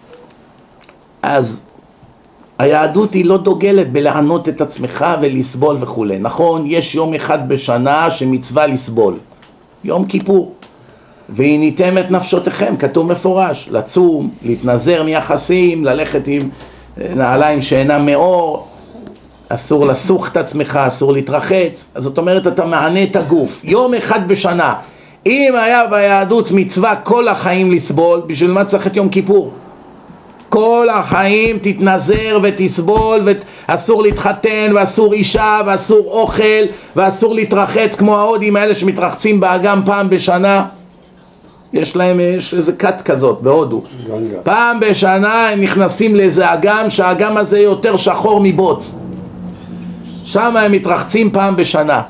אז היהדות היא לא דוגלת בלענות את עצמך ולסבול וכו'. נכון, יש יום אחד בשנה שמצווה לסבול. יום כיפור. והניתם את נפשותיכם, כתוב מפורש. לצום, להתנזר מיחסים, ללכת עם נעליים שאינם מאור, אסור לסוך את עצמך, אסור להתרחץ. אז זאת אומרת, אתה מענה את הגוף. יום אחד בשנה. אם היה ביהדות מצווה כל החיים לסבול, בשביל מה צריך את יום כיפור? כל החיים תתנזר ותסבול, ואסור להתחתן, ואסור אישה, ואסור אוכל, ואסור להתרחץ כמו ההודים האלה שמתרחצים באגם פעם בשנה. יש איזה קט כזאת בהודו. פעם בשנה הם נכנסים לאיזה אגם, שהאגם הזה יותר שחור מבוץ. שם הם מתרחצים פעם בשנה.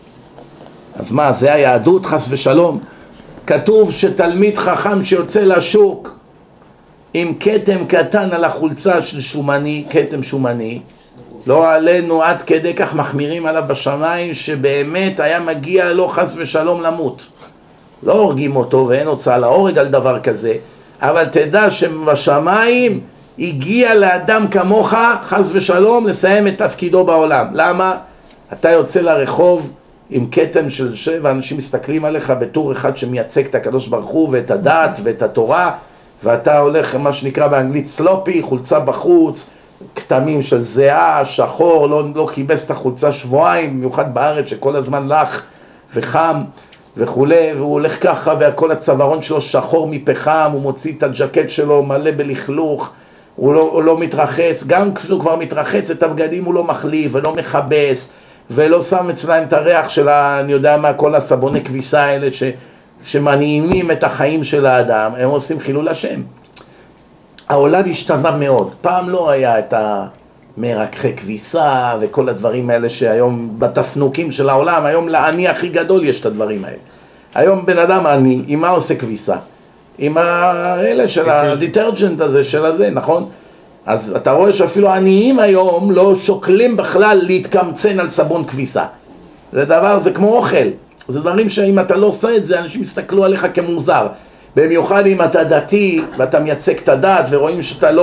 אז מה, זה היהדות? חס ושלום. כתוב שתלמיד חכם שיוצא לשוק עם כתם קטן על החולצה של שומני, כתם שומני, לא עלינו עד כדי כך מחמירים עליו בשמיים, שבאמת היה מגיע לו חס ושלום למות. לא הורגים אותו ואין הוצאה להורג על דבר כזה, אבל תדע שבשמיים הגיע לאדם כמוך חס ושלום לסיים את תפקידו בעולם. למה? אתה יוצא לרחוב עם כתם של שבע, אנשים מסתכלים עליך בתור אחד שמייצג את הקדוש ברוך הוא ואת הדת ואת התורה, ואתה הולך מה שנקרא באנגלית סלופי, חולצה בחוץ, כתמים של זהה, שחור, לא כיבס את החולצה שבועיים, במיוחד בארץ שכל הזמן לח וחם וכולי, והוא הולך ככה וכל הצווארון שלו שחור מפחם, הוא מוציא את הג'קט שלו מלא בלכלוך, הוא לא מתרחץ, גם כשהוא כבר מתרחץ את הבגדים הוא לא מחליף ולא מחבס, ולא שם אצלהם את הריח של אני יודע מה, כל הסבוני כביסה האלה שמנעימים את החיים של האדם, הם עושים חילול השם. העולם השתנה מאוד, פעם לא היה את המרקחי כביסה וכל הדברים האלה שהיום בתפנוקים של העולם, היום לעני הכי גדול יש את הדברים האלה. היום בן אדם עני, עם מה עושה כביסה? עם האלה של הדיטרג'נט הזה, של הזה, נכון? אז אתה רואה שאפילו עניים היום לא שוקלים בכלל להתקמצן על סבון כביסה. זה דבר, זה כמו אוכל. זה דברים שאם אתה לא עושה את זה, אנשים יסתכלו עליך כמוזר. במיוחד אם אתה דתי ואתה מייצג את הדת ורואים שאתה לא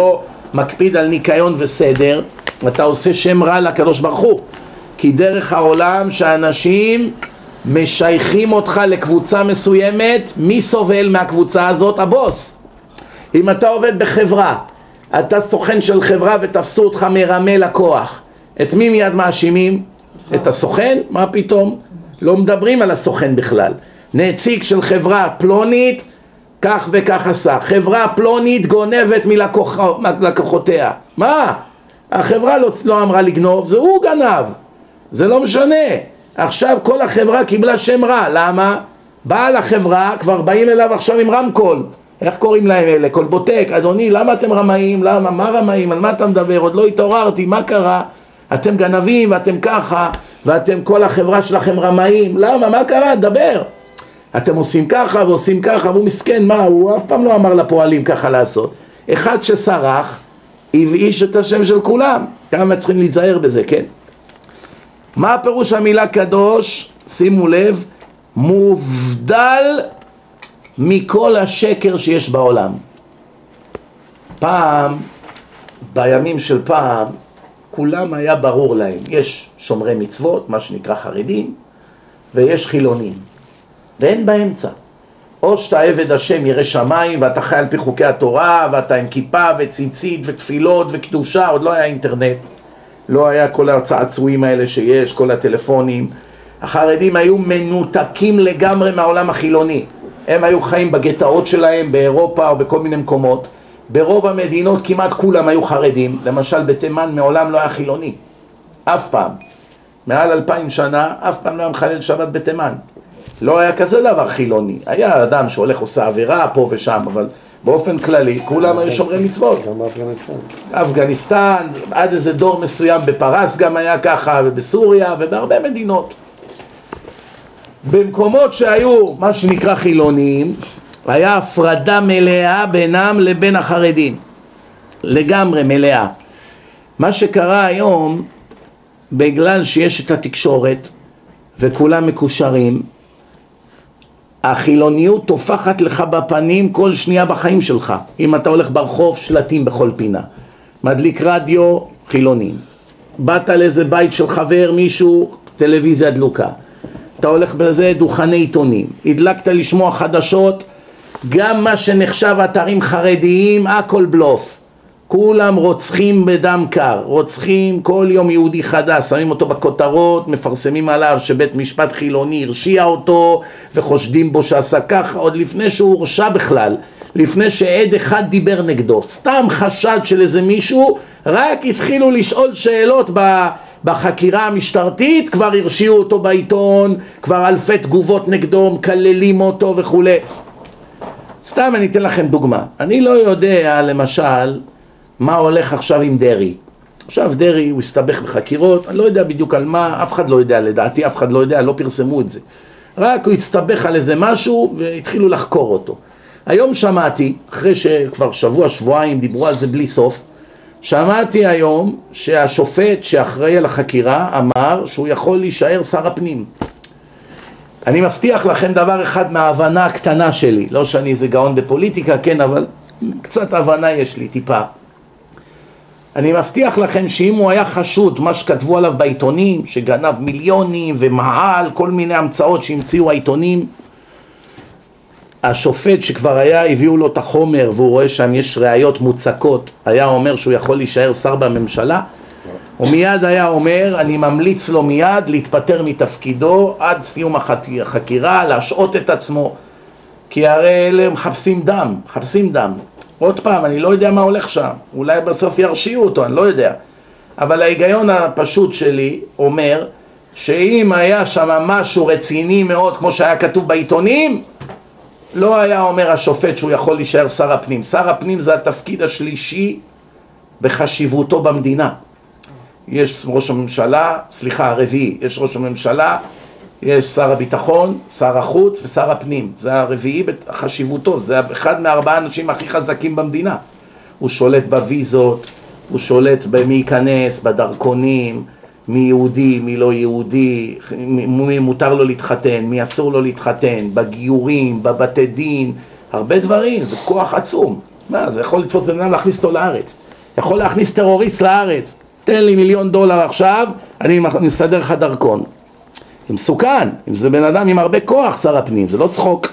מקפיד על ניקיון וסדר, אתה עושה שם רע לקדוש ברוך הוא. כי דרך העולם שאנשים משייכים אותך לקבוצה מסוימת, מי סובל מהקבוצה הזאת? הבוס. אם אתה עובד בחברה, אתה סוכן של חברה ותפסו אותך מרמה לקוח, את מי מיד מאשימים? את הסוכן? מה פתאום? לא מדברים על הסוכן בכלל. נציג של חברה פלונית, כך וכך עשה. חברה פלונית גונבת מלקוחותיה. מה? החברה לא אמרה לגנוב, זה הוא גנב. זה לא משנה. עכשיו כל החברה קיבלה שם רע. למה? בעל החברה כבר באים אליו עכשיו עם רמקול. איך קוראים להם אלה? קולבוטק. אדוני, למה אתם רמאים? למה? מה רמאים? על מה אתה מדבר? עוד לא התעוררתי. מה קרה? אתם גנבים ואתם ככה, ואתם כל החברה שלכם רמאים. למה? מה קרה? דבר. אתם עושים ככה ועושים ככה, והוא מסכן, מה? הוא אף פעם לא אמר לפועלים ככה לעשות. אחד שסרח, הבאיש את השם של כולם. כמה צריכים להיזהר בזה, כן? מה הפירוש המילה קדוש? שימו לב, מובדל מכל השקר שיש בעולם. פעם, בימים של פעם, כולם היה ברור להם. יש שומרי מצוות, מה שנקרא חרדים, ויש חילונים. ואין באמצע. או שאתה עבד השם ירא שמיים, ואתה חי על פי חוקי התורה, ואתה עם כיפה וציצית ותפילות וקדושה. עוד לא היה אינטרנט, לא היה כל הצעצועים האלה שיש, כל הטלפונים. החרדים היו מנותקים לגמרי מהעולם החילוני. הם היו חיים בגטאות שלהם באירופה או בכל מיני מקומות. ברוב המדינות כמעט כולם היו חרדים. למשל בתימן מעולם לא היה חילוני, אף פעם. מעל 2000 שנה אף פעם לא היה מחלל שבת בתימן. לא היה כזה דבר חילוני. היה אדם שהולך עושה עבירה פה ושם, אבל באופן כללי כולם היו שומרי מצוות. גם באפגניסטן. אפגניסטן, עד איזה דור מסוים בפרס גם היה ככה, ובסוריה ובהרבה מדינות. במקומות שהיו מה שנקרא חילוניים, היה הפרדה מלאה בינם לבין החרדים. לגמרי מלאה. מה שקרה היום, בגלל שיש את התקשורת וכולם מקושרים, החילוניות תופחת לך בפנים כל שנייה בחיים שלך. אם אתה הולך ברחוב, שלטים בכל פינה. מדליק רדיו, חילונים. באת לאיזה בית של חבר, מישהו, טלוויזיה דלוקה. אתה הולך בזה, דוכני עיתונים. הדלקת לשמוע חדשות, גם מה שנחשב אתרים חרדיים, הכל בלוף. כולם רוצחים בדם קר, רוצחים כל יום יהודי חדש, שמים אותו בכותרות, מפרסמים עליו שבית משפט חילוני הרשיע אותו, וחושדים בו שעשה ככה, עוד לפני שהוא הורשע בכלל, לפני שעד אחד דיבר נגדו, סתם חשד של איזה מישהו, רק התחילו לשאול שאלות בחקירה המשטרתית, כבר הרשיעו אותו בעיתון, כבר אלפי תגובות נגדו, מקללים אותו וכו'. סתם אני אתן לכם דוגמה, אני לא יודע למשל, מה הולך עכשיו עם דרי. עכשיו דרי הוא הסתבך בחקירות, אני לא יודע בדיוק על מה, אף אחד לא יודע, לדעתי אף אחד לא יודע, לא פרסמו את זה. רק הוא הסתבך על איזה משהו והתחילו לחקור אותו. היום שמעתי, אחרי שכבר שבועיים דיברו על זה בלי סוף, שמעתי היום שהשופט שאחראי על החקירה אמר שהוא יכול להישאר שר הפנים. אני מבטיח לכם דבר אחד מההבנה הקטנה שלי, לא שאני איזה גאון בפוליטיקה, כן, אבל קצת הבנה יש לי, טיפה. אני מבטיח לכם שאם הוא היה חשוד, מה שכתבו עליו בעיתונים, שגנב מיליונים ומעל, כל מיני המצאות שהמציאו העיתונים, השופט שכבר היה, הביאו לו את החומר והוא רואה שם יש ראיות מוצקות, היה אומר שהוא יכול להישאר שר בממשלה, הוא מיד היה אומר, אני ממליץ לו מיד להתפטר מתפקידו עד סיום החקירה, להשעות את עצמו, כי הרי אלה מחפשים דם. עוד פעם, אני לא יודע מה הולך שם, אולי בסוף ירשיעו אותו, אני לא יודע. אבל ההיגיון הפשוט שלי אומר שאם היה שם משהו רציני מאוד, כמו שהיה כתוב בעיתונים, לא היה אומר השופט שהוא יכול להישאר שר הפנים. שר הפנים זה התפקיד השלישי בחשיבותו במדינה. יש ראש הממשלה, הרביעי, יש ראש הממשלה, יש שר הביטחון, שר החוץ ושר הפנים. זה הרביעי בחשיבותו, זה אחד מהארבעה האנשים הכי חזקים במדינה. הוא שולט בוויזות, הוא שולט במי ייכנס, בדרכונים, מי יהודי, מי לא יהודי, מי מותר לו להתחתן, מי אסור לו להתחתן, בגיורים, בבתי דין, הרבה דברים, זה כוח עצום. מה, זה יכול לתפוס בן אדם להכניס אותו לארץ. יכול להכניס טרוריסט לארץ, תן לי $1,000,000 עכשיו, אני מסדר לך דרכון. זה מסוכן, אם זה בן אדם עם הרבה כוח, שר הפנים, זה לא צחוק.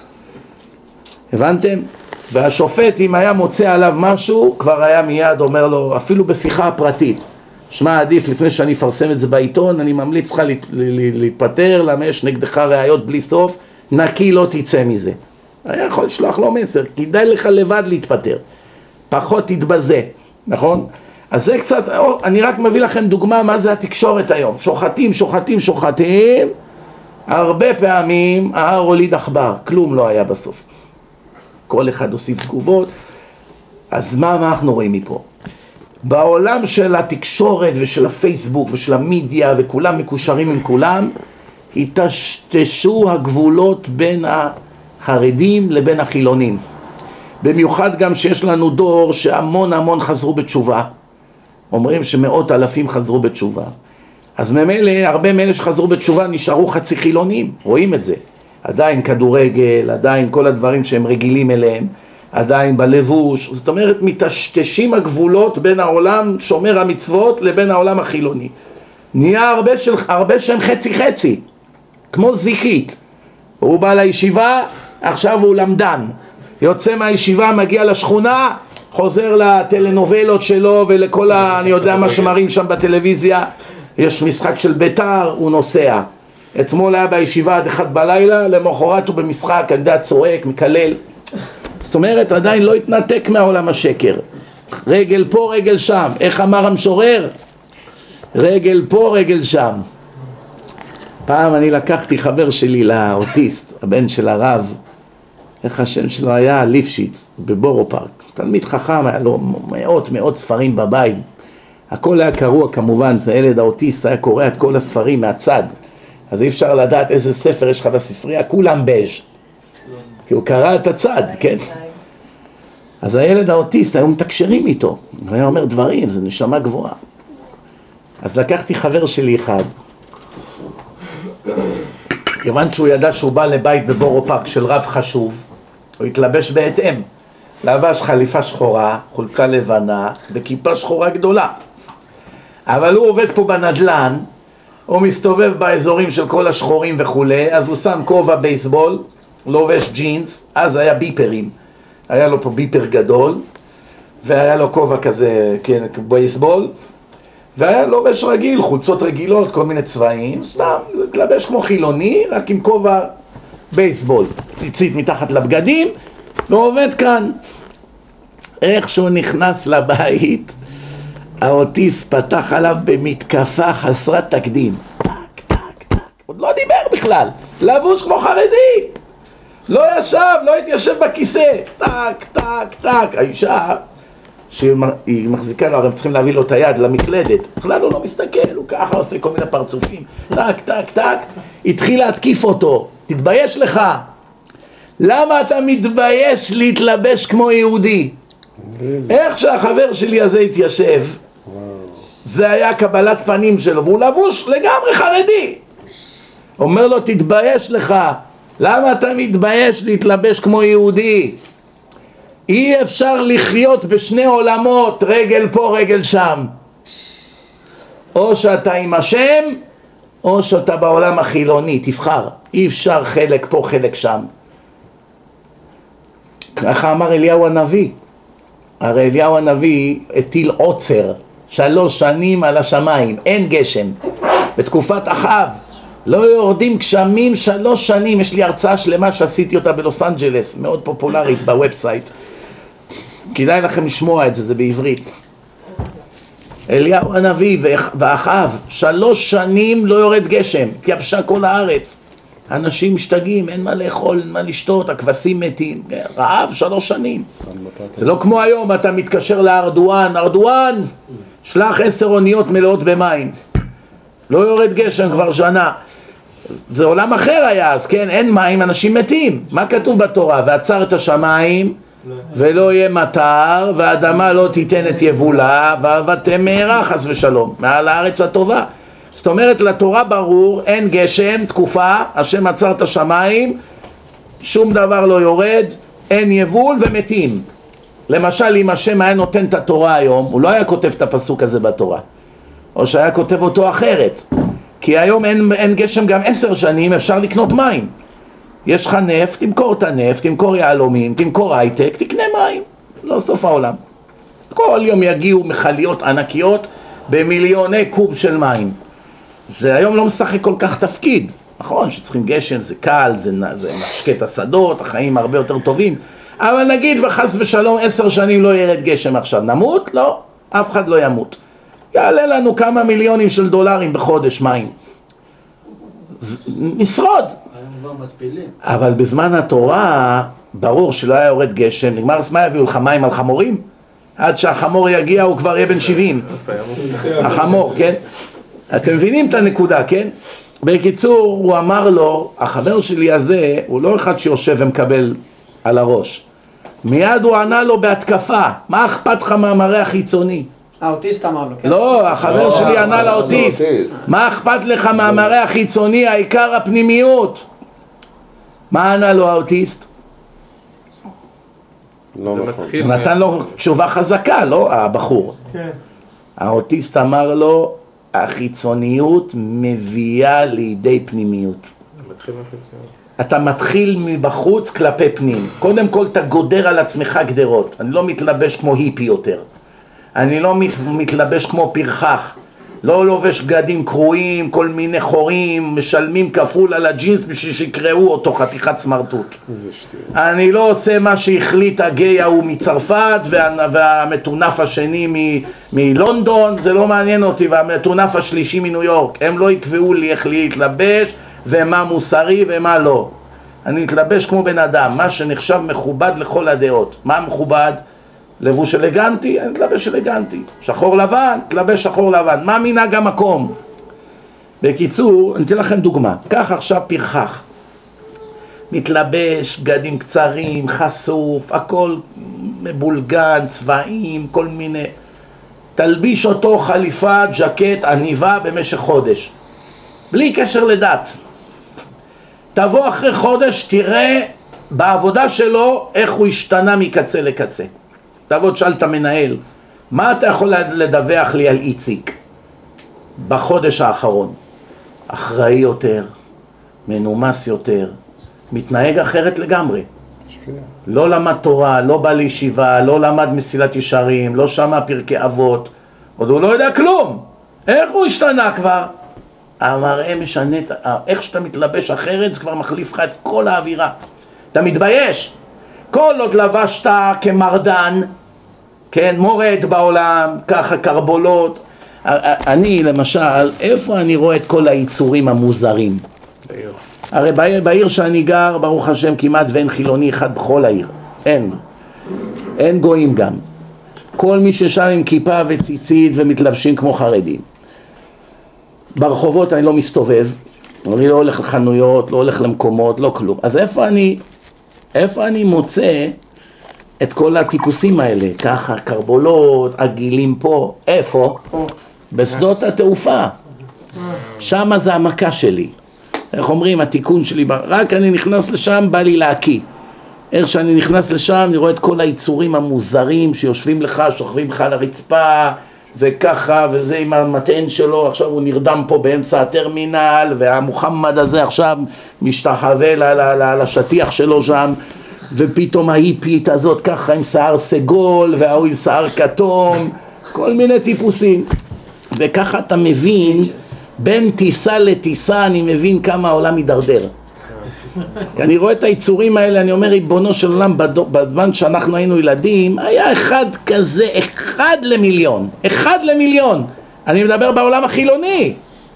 הבנתם? והשופט, אם היה מוצא עליו משהו, כבר היה מיד אומר לו, אפילו בשיחה הפרטית, שמע, עדיף לפני שאני אפרסם את זה בעיתון, אני ממליץ לך להתפטר, למה יש נגדך ראיות בלי סוף, נקי לא תצא מזה. היה יכול לשלוח לו מסר, כדאי לך לבד להתפטר, פחות תתבזה, נכון? אז זה קצת, אני רק מביא לכם דוגמה מה זה התקשורת היום. שוחטים, שוחטים, שוחטים, הרבה פעמים ההר הוליד עכבר, כלום לא היה בסוף. כל אחד הוסיף תגובות. אז מה אנחנו רואים מפה? בעולם של התקשורת ושל הפייסבוק ושל המדיה וכולם מקושרים עם כולם, התשתשו הגבולות בין החרדים לבין החילונים. במיוחד גם שיש לנו דור שהמון חזרו בתשובה. אומרים שמאות אלפים חזרו בתשובה. אז ממילא, הרבה מאלה שחזרו בתשובה נשארו חצי חילונים, רואים את זה. עדיין כדורגל, עדיין כל הדברים שהם רגילים אליהם, עדיין בלבוש. זאת אומרת, מתשתשים הגבולות בין העולם שומר המצוות לבין העולם החילוני. נהיה הרבה שהם חצי, כמו זיקית. הוא בא לישיבה, עכשיו הוא למדן. יוצא מהישיבה, מגיע לשכונה, חוזר לטלנובלות שלו ולכל אני יודע מה שמראים שם בטלוויזיה. יש משחק של בית"ר, הוא נוסע. אתמול היה בישיבה עד 1 בלילה, למחרת הוא במשחק, אני יודע, צועק, מקלל. זאת אומרת, עדיין לא התנתק מהעולם השקר. רגל פה, רגל שם. איך אמר המשורר? רגל פה, רגל שם. פעם אני לקחתי חבר שלי לאוטיסט, הבן של הרב, איך השם שלו היה? ליפשיץ, בבורו פארק. תלמיד חכם, היה לו מאות ספרים בבית. הכל היה קרוע כמובן, הילד האוטיסט היה קורא את כל הספרים מהצד. אז אי אפשר לדעת איזה ספר יש לך בספרייה, כולם בז'. כי הוא קרא את הצד, כן? אז הילד האוטיסט, היו מתקשרים איתו. הוא היה אומר דברים, זה נשמה גבוהה. אז לקחתי חבר שלי אחד. כיוון שהוא ידע שהוא בא לבית בבורו פארק של רב חשוב, הוא התלבש בהתאם. לבש חליפה שחורה, חולצה לבנה וכיפה שחורה גדולה. אבל הוא עובד פה בנדלן, הוא מסתובב באזורים של כל השחורים וכולי, אז הוא שם כובע בייסבול, לובש ג'ינס, אז היה ביפרים, היה לו פה ביפר גדול, והיה לו כובע כזה, כן, בייסבול, והיה לובש רגיל, חולצות רגילות, כל מיני צבעים, סתם, התלבש כמו חילוני, רק עם כובע בייסבול, ציצית מתחת לבגדים, ועובד כאן. איך שהוא נכנס לבית, האוטיסט פתח עליו במתקפה חסרת תקדים. טק. עוד לא דיבר בכלל, לבוש כמו חרדי. לא ישב, לא התיישב בכיסא. טק. האישה, שהיא מחזיקה לו, הרי הם צריכים להביא לו את היד למקלדת. בכלל הוא לא מסתכל, הוא ככה עושה כל מיני פרצופים. טק. התחיל להתקיף אותו. תתבייש לך. למה אתה מתבייש להתלבש כמו יהודי? איך שהחבר שלי הזה התיישב, זה היה קבלת פנים שלו, והוא לבוש לגמרי חרדי. אומר לו, תתבייש לך. למה אתה מתבייש להתלבש כמו יהודי? אי אפשר לחיות בשני עולמות, רגל פה, רגל שם. או שאתה עם השם, או שאתה בעולם החילוני, תבחר. אי אפשר חלק פה, חלק שם. ככה אמר אליהו הנביא. הרי אליהו הנביא הטיל עוצר 3 שנים על השמיים, אין גשם. בתקופת אחאב לא יורדים גשמים 3 שנים. יש לי הרצאה שלמה שעשיתי אותה בלוס אנג'לס, מאוד פופולרית בוובסייט, כדאי לכם לשמוע את זה, זה בעברית. אליהו הנביא ואחאב, 3 שנים לא יורד גשם, התייבשה כל הארץ, אנשים משתגעים, אין מה לאכול, אין מה לשתות, הכבשים מתים, רעב 3 שנים. זה לא כמו היום, אתה מתקשר לארדואן, שלח 10 אוניות מלאות במים, לא יורד גשם כבר שנה. זה עולם אחר היה אז, כן? אין מים, אנשים מתים. מה כתוב בתורה? ועצר את השמיים ולא יהיה מטר, והאדמה לא תיתן את יבולה, ועבדתם מהרה חס ושלום מעל הארץ הטובה. זאת אומרת, לתורה ברור, אין גשם, תקופה, השם עצר את השמיים, שום דבר לא יורד, אין יבול ומתים. למשל, אם השם היה נותן את התורה היום, הוא לא היה כותב את הפסוק הזה בתורה. או שהיה כותב אותו אחרת. כי היום אין גשם גם 10 שנים, אפשר לקנות מים. יש לך נפט, תמכור את הנפט, תמכור יהלומים, תמכור הייטק, תקנה מים. לא סוף העולם. כל יום יגיעו מכליות ענקיות במיליוני קוב של מים. זה היום לא משחק כל כך תפקיד. נכון שצריכים גשם, זה קל, זה משקה את השדות, החיים הרבה יותר טובים. אבל נגיד וחס ושלום 10 שנים לא ירד גשם עכשיו. נמות? לא, אף אחד לא ימות. יעלה לנו כמה מיליונים של דולרים בחודש מים. נשרוד. אבל בזמן התורה, ברור שלא היה יורד גשם, נגמר, אז מה יביאו לך מים על חמורים? עד שהחמור יגיע הוא כבר יהיה בן 70. החמור, כן? אתם מבינים את הנקודה, כן? בקיצור, הוא אמר לו, החבר שלי הזה, הוא לא אחד שיושב ומקבל על הראש. מיד הוא ענה לו בהתקפה, מה אכפת לך מהמראה החיצוני? האוטיסט אמר לו, כן? לא, החבר שלי ענה לאוטיסט, מה אכפת לך מהמראה החיצוני, העיקר הפנימיות? מה ענה לו האוטיסט? לא נכון. נתן לו תשובה חזקה, לא הבחור. האוטיסט אמר לו, החיצוניות מביאה לידי פנימיות. אתה מתחיל מבחוץ כלפי פנים. קודם כל אתה גודר על עצמך גדרות. אני לא מתלבש כמו היפי יותר. אני לא מתלבש כמו פרחח. לא לובש בגדים קרועים, כל מיני חורים, משלמים כפול על הג'ינס בשביל שיקראו אותו חתיכת סמרטוט. אני לא עושה מה שהחליט הגיי ההוא מצרפת והמטונף השני מלונדון, זה לא מעניין אותי, והמטונף השלישי מניו יורק. הם לא יקבעו לי איך להתלבש ומה מוסרי ומה לא. אני אתלבש כמו בן אדם, מה שנחשב מכובד לכל הדעות. מה מכובד? לבוש אלגנטי, אני אתלבש אלגנטי. שחור לבן, תלבש שחור לבן. מה מנהג המקום? בקיצור, אני אתן לכם דוגמה. קח עכשיו פרחח. מתלבש, בגדים קצרים, חשוף, הכל מבולגן, צבעים, כל מיני. תלביש אותו חליפה, ג'קט, עניבה במשך חודש. בלי קשר לדת. תבוא אחרי חודש, תראה בעבודה שלו איך הוא השתנה מקצה לקצה. תבוא תשאל את המנהל, מה אתה יכול לדווח לי על איציק בחודש האחרון? אחראי יותר, מנומס יותר, מתנהג אחרת לגמרי. לא למד תורה, לא בא לישיבה, לא למד מסילת ישרים, לא שמע פרקי אבות, עוד הוא לא יודע כלום. איך הוא השתנה כבר? המראה משנה, איך שאתה מתלבש אחרת זה כבר מחליף לך את כל האווירה. אתה מתבייש. כל עוד לבשת כמרדן, כן, מורד בעולם, ככה קרבולות. אני למשל, איפה אני רואה את כל היצורים המוזרים? הרי בעיר שאני גר, ברוך השם, כמעט ואין חילוני אחד בכל העיר. אין גויים גם. כל מי ששם עם כיפה וציצית ומתלבשים כמו חרדים. ברחובות אני לא מסתובב, אני לא הולך לחנויות, לא הולך למקומות, לא כלום. אז איפה אני מוצא את כל הטיפוסים האלה? ככה, קרבולות, עגילים פה, איפה? בשדות התעופה. שם זה המכה שלי. איך אומרים, התיקון שלי, רק אני נכנס לשם, בא לי להקיא. איך שאני נכנס לשם, אני רואה את כל היצורים המוזרים שיושבים לך, שוכבים לך על הרצפה, זה ככה, וזה עם המטען שלו, עכשיו הוא נרדם פה באמצע הטרמינל, והמוחמד הזה עכשיו משתחווה לשטיח שלו שם, ופתאום ההיפית הזאת ככה עם שיער סגול, והוא עם שיער כתום, כל מיני טיפוסים. וככה אתה מבין, בין טיסה לטיסה אני מבין כמה העולם מדרדר. אני רואה את היצורים האלה, אני אומר, ריבונו של עולם, בזמן שאנחנו היינו ילדים, היה אחד כזה, 1 למיליון, 1 למיליון. אני מדבר בעולם החילוני.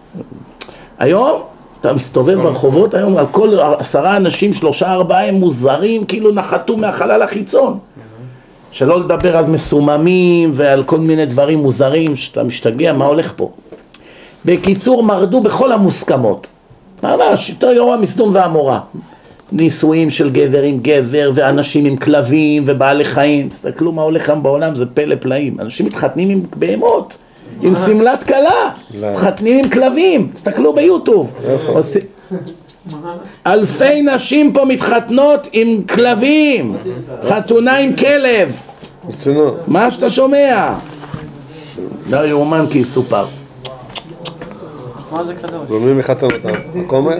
היום, אתה מסתובב ברחובות, היום על כל 10 אנשים, 3-4 הם מוזרים, כאילו נחתו מהחלל החיצון. שלא לדבר על מסוממים ועל כל מיני דברים מוזרים, שאתה משתגע, מה הולך פה? בקיצור, מרדו בכל המוסכמות. ממש, יותר גרוע מסדום ועמורה. נישואים של גבר עם גבר, ואנשים עם כלבים ובעלי חיים. תסתכלו מה הולך כאן בעולם, זה פלא פלאים. אנשים מתחתנים עם בהמות, עם סמלת כלה, מתחתנים עם כלבים. תסתכלו ביוטיוב. אלפי נשים פה מתחתנות עם כלבים, חתונה עם כלב. רצינות. מה שאתה שומע. לא יאומן כי יסופר. מה זה קדוש? ומי מחתן אותם? הכומר?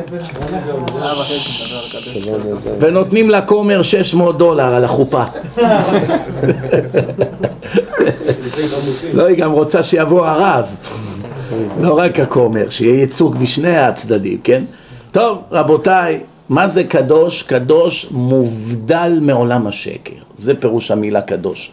ונותנים לכומר $600 על החופה. לא, היא גם רוצה שיבוא הרב. לא רק הכומר, שיהיה ייצוג משני הצדדים, כן? טוב, רבותיי, מה זה קדוש? קדוש מובדל מעולם השקר. זה פירוש המילה קדוש.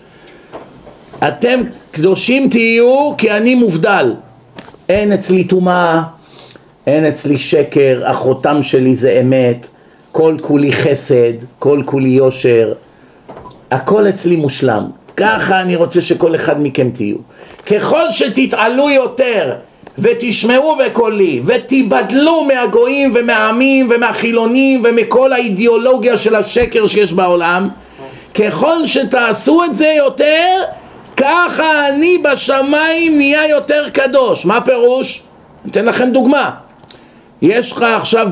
אתם קדושים תהיו כי אני מובדל. אין אצלי טומאה, אין אצלי שקר, החותם שלי זה אמת, כל כולי חסד, כל כולי יושר, הכל אצלי מושלם. ככה אני רוצה שכל אחד מכם תהיו. ככל שתתעלו יותר ותשמעו בקולי ותיבדלו מהגויים ומהעמים ומהחילונים ומכל האידיאולוגיה של השקר שיש בעולם, ככל שתעשו את זה יותר, ככה אני בשמיים נהיה יותר קדוש. מה פירוש? אתן לכם דוגמה. יש לך עכשיו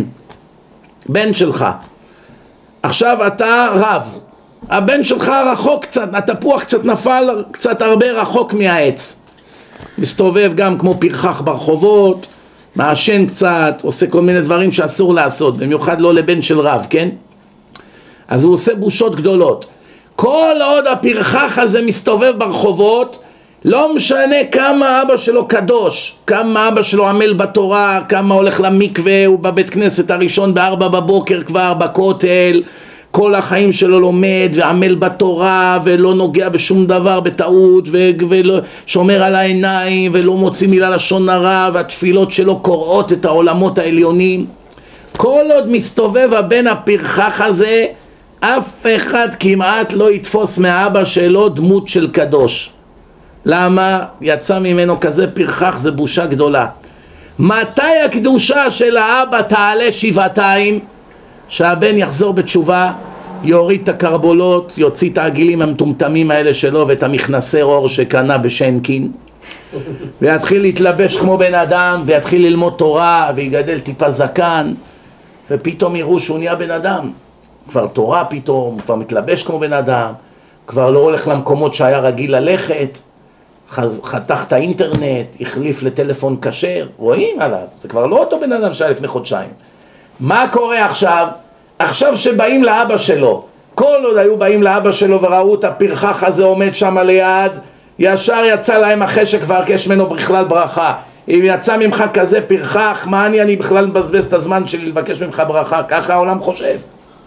בן שלך, עכשיו אתה רב, הבן שלך רחוק קצת, התפוח קצת נפל קצת הרבה רחוק מהעץ, מסתובב גם כמו פרחח ברחובות, מעשן קצת, עושה כל מיני דברים שאסור לעשות, במיוחד לא לבן של רב, כן? אז הוא עושה בושות גדולות. כל עוד הפרחח הזה מסתובב ברחובות, לא משנה כמה אבא שלו קדוש, כמה אבא שלו עמל בתורה, כמה הולך למקווה, הוא בבית כנסת הראשון ב4 בבוקר כבר בכותל, כל החיים שלו לומד ועמל בתורה ולא נוגע בשום דבר בטעות ושומר על העיניים ולא מוציא מילה לשון הרע, והתפילות שלו קוראות את העולמות העליונים. כל עוד מסתובב הבן הפרחח הזה, אף אחד כמעט לא יתפוס מאבא שלו דמות של קדוש. למה? יצא ממנו כזה פרחח, זה בושה גדולה. מתי הקדושה של האבא תעלה שבעתיים? שהבן יחזור בתשובה, יוריד את הקרבולות, יוציא את העגילים המטומטמים האלה שלו ואת המכנסי אור שקנה בשנקין, ויתחיל להתלבש כמו בן אדם ויתחיל ללמוד תורה ויגדל טיפה זקן, ופתאום יראו שהוא נהיה בן אדם, כבר תורה פתאום, כבר מתלבש כמו בן אדם, כבר לא הולך למקומות שהיה רגיל ללכת, חתך את האינטרנט, החליף לטלפון כשר, רואים עליו, זה כבר לא אותו בן אדם שהיה לפני חודשיים. מה קורה עכשיו? עכשיו שבאים לאבא שלו, כל עוד היו באים לאבא שלו וראו את הפרחח הזה עומד שם ליד, ישר יצא להם אחרי שכבר יש ממנו בכלל ברכה. אם יצא ממך כזה פרחח, מה אני בכלל מבזבז את הזמן שלי לבקש ממך ברכה? ככה העולם חושב.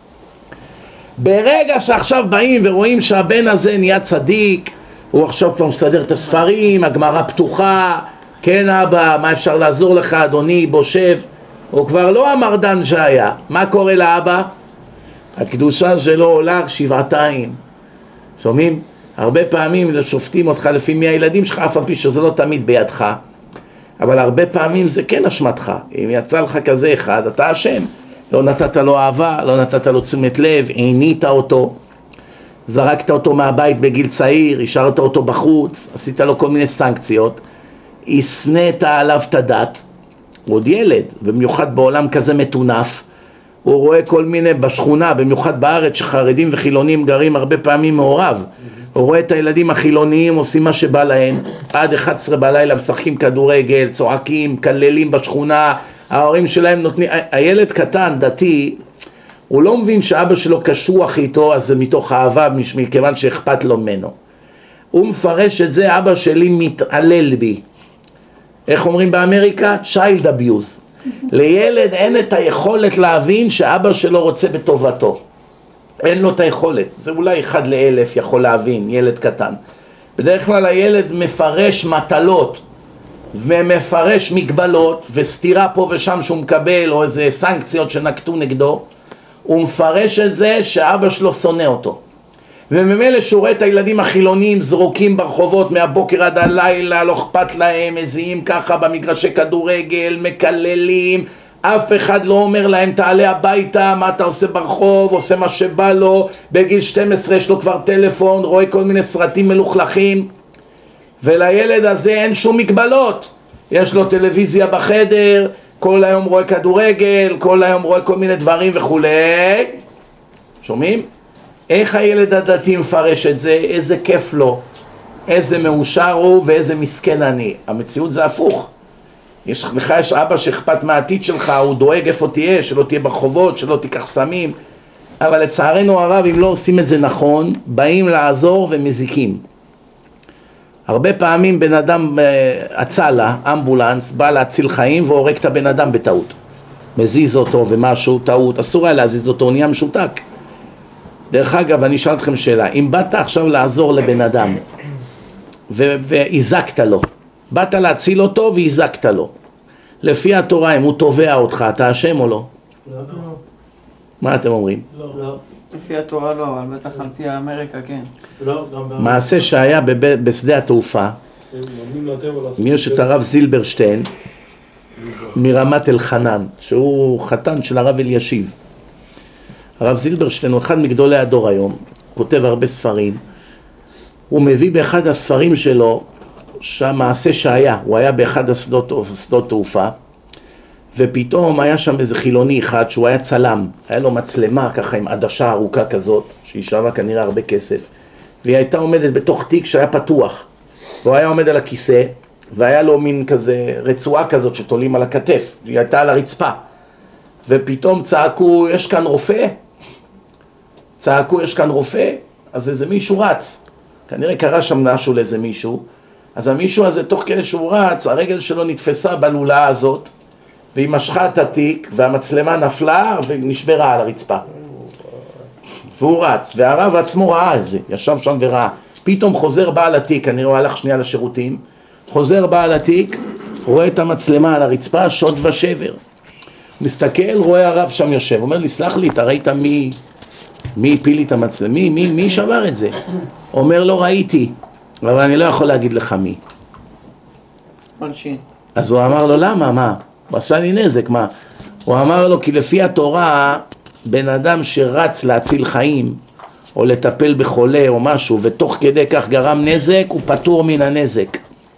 ברגע שעכשיו באים ורואים שהבן הזה נהיה צדיק, הוא עכשיו כבר מסדר את הספרים, הגמרא פתוחה, כן אבא, מה אפשר לעזור לך אדוני, בוא שב, הוא כבר לא המרדן שהיה. מה קורה לאבא? הקדושה שלו עולה שבעתיים. שומעים? הרבה פעמים שופטים אותך לפי מי הילדים שלך, אף על פי שזה לא תמיד בידך, אבל הרבה פעמים זה כן אשמתך. אם יצא לך כזה אחד, אתה אשם. לא נתת לו אהבה, לא נתת לו תשומת לב, עינית אותו, זרקת אותו מהבית בגיל צעיר, השארת אותו בחוץ, עשית לו כל מיני סנקציות, הסנית עליו את הדת. הוא עוד ילד, במיוחד בעולם כזה מטונף, הוא רואה כל מיני בשכונה, במיוחד בארץ שחרדים וחילונים גרים הרבה פעמים מעורב, הוא רואה את הילדים החילוניים עושים מה שבא להם, עד 11 בלילה משחקים כדורגל, צועקים, כללים בשכונה, ההורים שלהם נותנים, הילד קטן, דתי, הוא לא מבין שאבא שלו קשוח איתו, אז זה מתוך אהבה, מכיוון שאכפת לו ממנו. הוא מפרש את זה, אבא שלי מתעלל בי. איך אומרים באמריקה? child abuse. לילד אין את היכולת להבין שאבא שלו רוצה בטובתו. אין לו את היכולת. זה אולי 1 ל-1000 יכול להבין, ילד קטן. בדרך כלל הילד מפרש מטלות, ומפרש מגבלות, וסתירה פה ושם שהוא מקבל, או איזה סנקציות שנקטו נגדו, הוא מפרש את זה שאבא שלו שונא אותו. וממילא שהוא רואה את הילדים החילונים זרוקים ברחובות מהבוקר עד הלילה, לא אכפת להם, מזיעים ככה במגרשי כדורגל, מקללים, אף אחד לא אומר להם תעלה הביתה, מה אתה עושה ברחוב, עושה מה שבא לו, בגיל 12 יש לו כבר טלפון, רואה כל מיני סרטים מלוכלכים, ולילד הזה אין שום מגבלות, יש לו טלוויזיה בחדר, כל היום רואה כדורגל, כל היום רואה כל מיני דברים וכו'. שומעים? איך הילד הדתי מפרש את זה? איזה כיף לו, איזה מאושר הוא ואיזה מסכן אני. המציאות זה הפוך. לך יש אבא שאכפת מהעתיד שלך, הוא דואג איפה תהיה, שלא תהיה ברחובות, שלא תיקח סמים. אבל לצערנו הרב, אם לא עושים את זה נכון, באים לעזור ומזיקים. הרבה פעמים בן אדם הצלה, אמבולנס, בא להציל חיים והורג את הבן אדם בטעות. מזיז אותו ומשהו, טעות, אסור היה להזיז אותו, הוא נהיה משותק. דרך אגב, אני אשאל אתכם שאלה, אם באת עכשיו לעזור לבן אדם והזקת לו, באת להציל אותו והזקת לו, לפי התורה, אם הוא תובע אותך, אתה אשם או לא? לא. מה אתם אומרים? לא. לפי התורה לא, אבל בטח על פי אמריקה כן. לא, גם מעשה שהיה בשדה התעופה, יש את הרב זילברשטיין מרמת אלחנן, שהוא חתן של הרב אלישיב. הרב זילברשטיין הוא אחד מגדולי הדור היום, כותב הרבה ספרים. הוא מביא באחד הספרים שלו שהמעשה שהיה, הוא היה באחד השדות תעופה, ופתאום היה שם איזה חילוני אחד שהוא היה צלם, היה לו מצלמה ככה עם עדשה ארוכה כזאת, שהיא שווה כנראה הרבה כסף, והיא הייתה עומדת בתוך תיק שהיה פתוח, והוא היה עומד על הכיסא, והיה לו מין כזה רצועה כזאת שתולים על הכתף, והיא הייתה על הרצפה, ופתאום צעקו, יש כאן רופא? צעקו, יש כאן רופא? אז איזה מישהו רץ, כנראה קרה שם משהו לאיזה מישהו, אז המישהו הזה תוך כדי שהוא רץ, הרגל שלו נתפסה בלולה הזאת, והיא משכה את התיק, והמצלמה נפלה ונשברה על הרצפה. והוא רץ, והרב עצמו ראה את זה, ישב שם וראה. פתאום חוזר בעל התיק, כנראה הוא הלך שנייה לשירותים, חוזר בעל התיק, רואה את המצלמה על הרצפה, שוד ושבר. מסתכל, רואה הרב שם יושב, אומר לי, סלח לי, אתה ראית מי הפיל לי את המצלמה? מי שבר את זה? אומר, לא ראיתי, אבל אני לא יכול להגיד לך מי. מלשין. אז הוא אמר לו, למה? מה? הוא עשה לי נזק, מה? הוא אמר לו, כי לפי התורה, בן אדם שרץ להציל חיים, או לטפל בחולה או משהו, ותוך כדי כך גרם נזק, הוא פטור מן הנזק.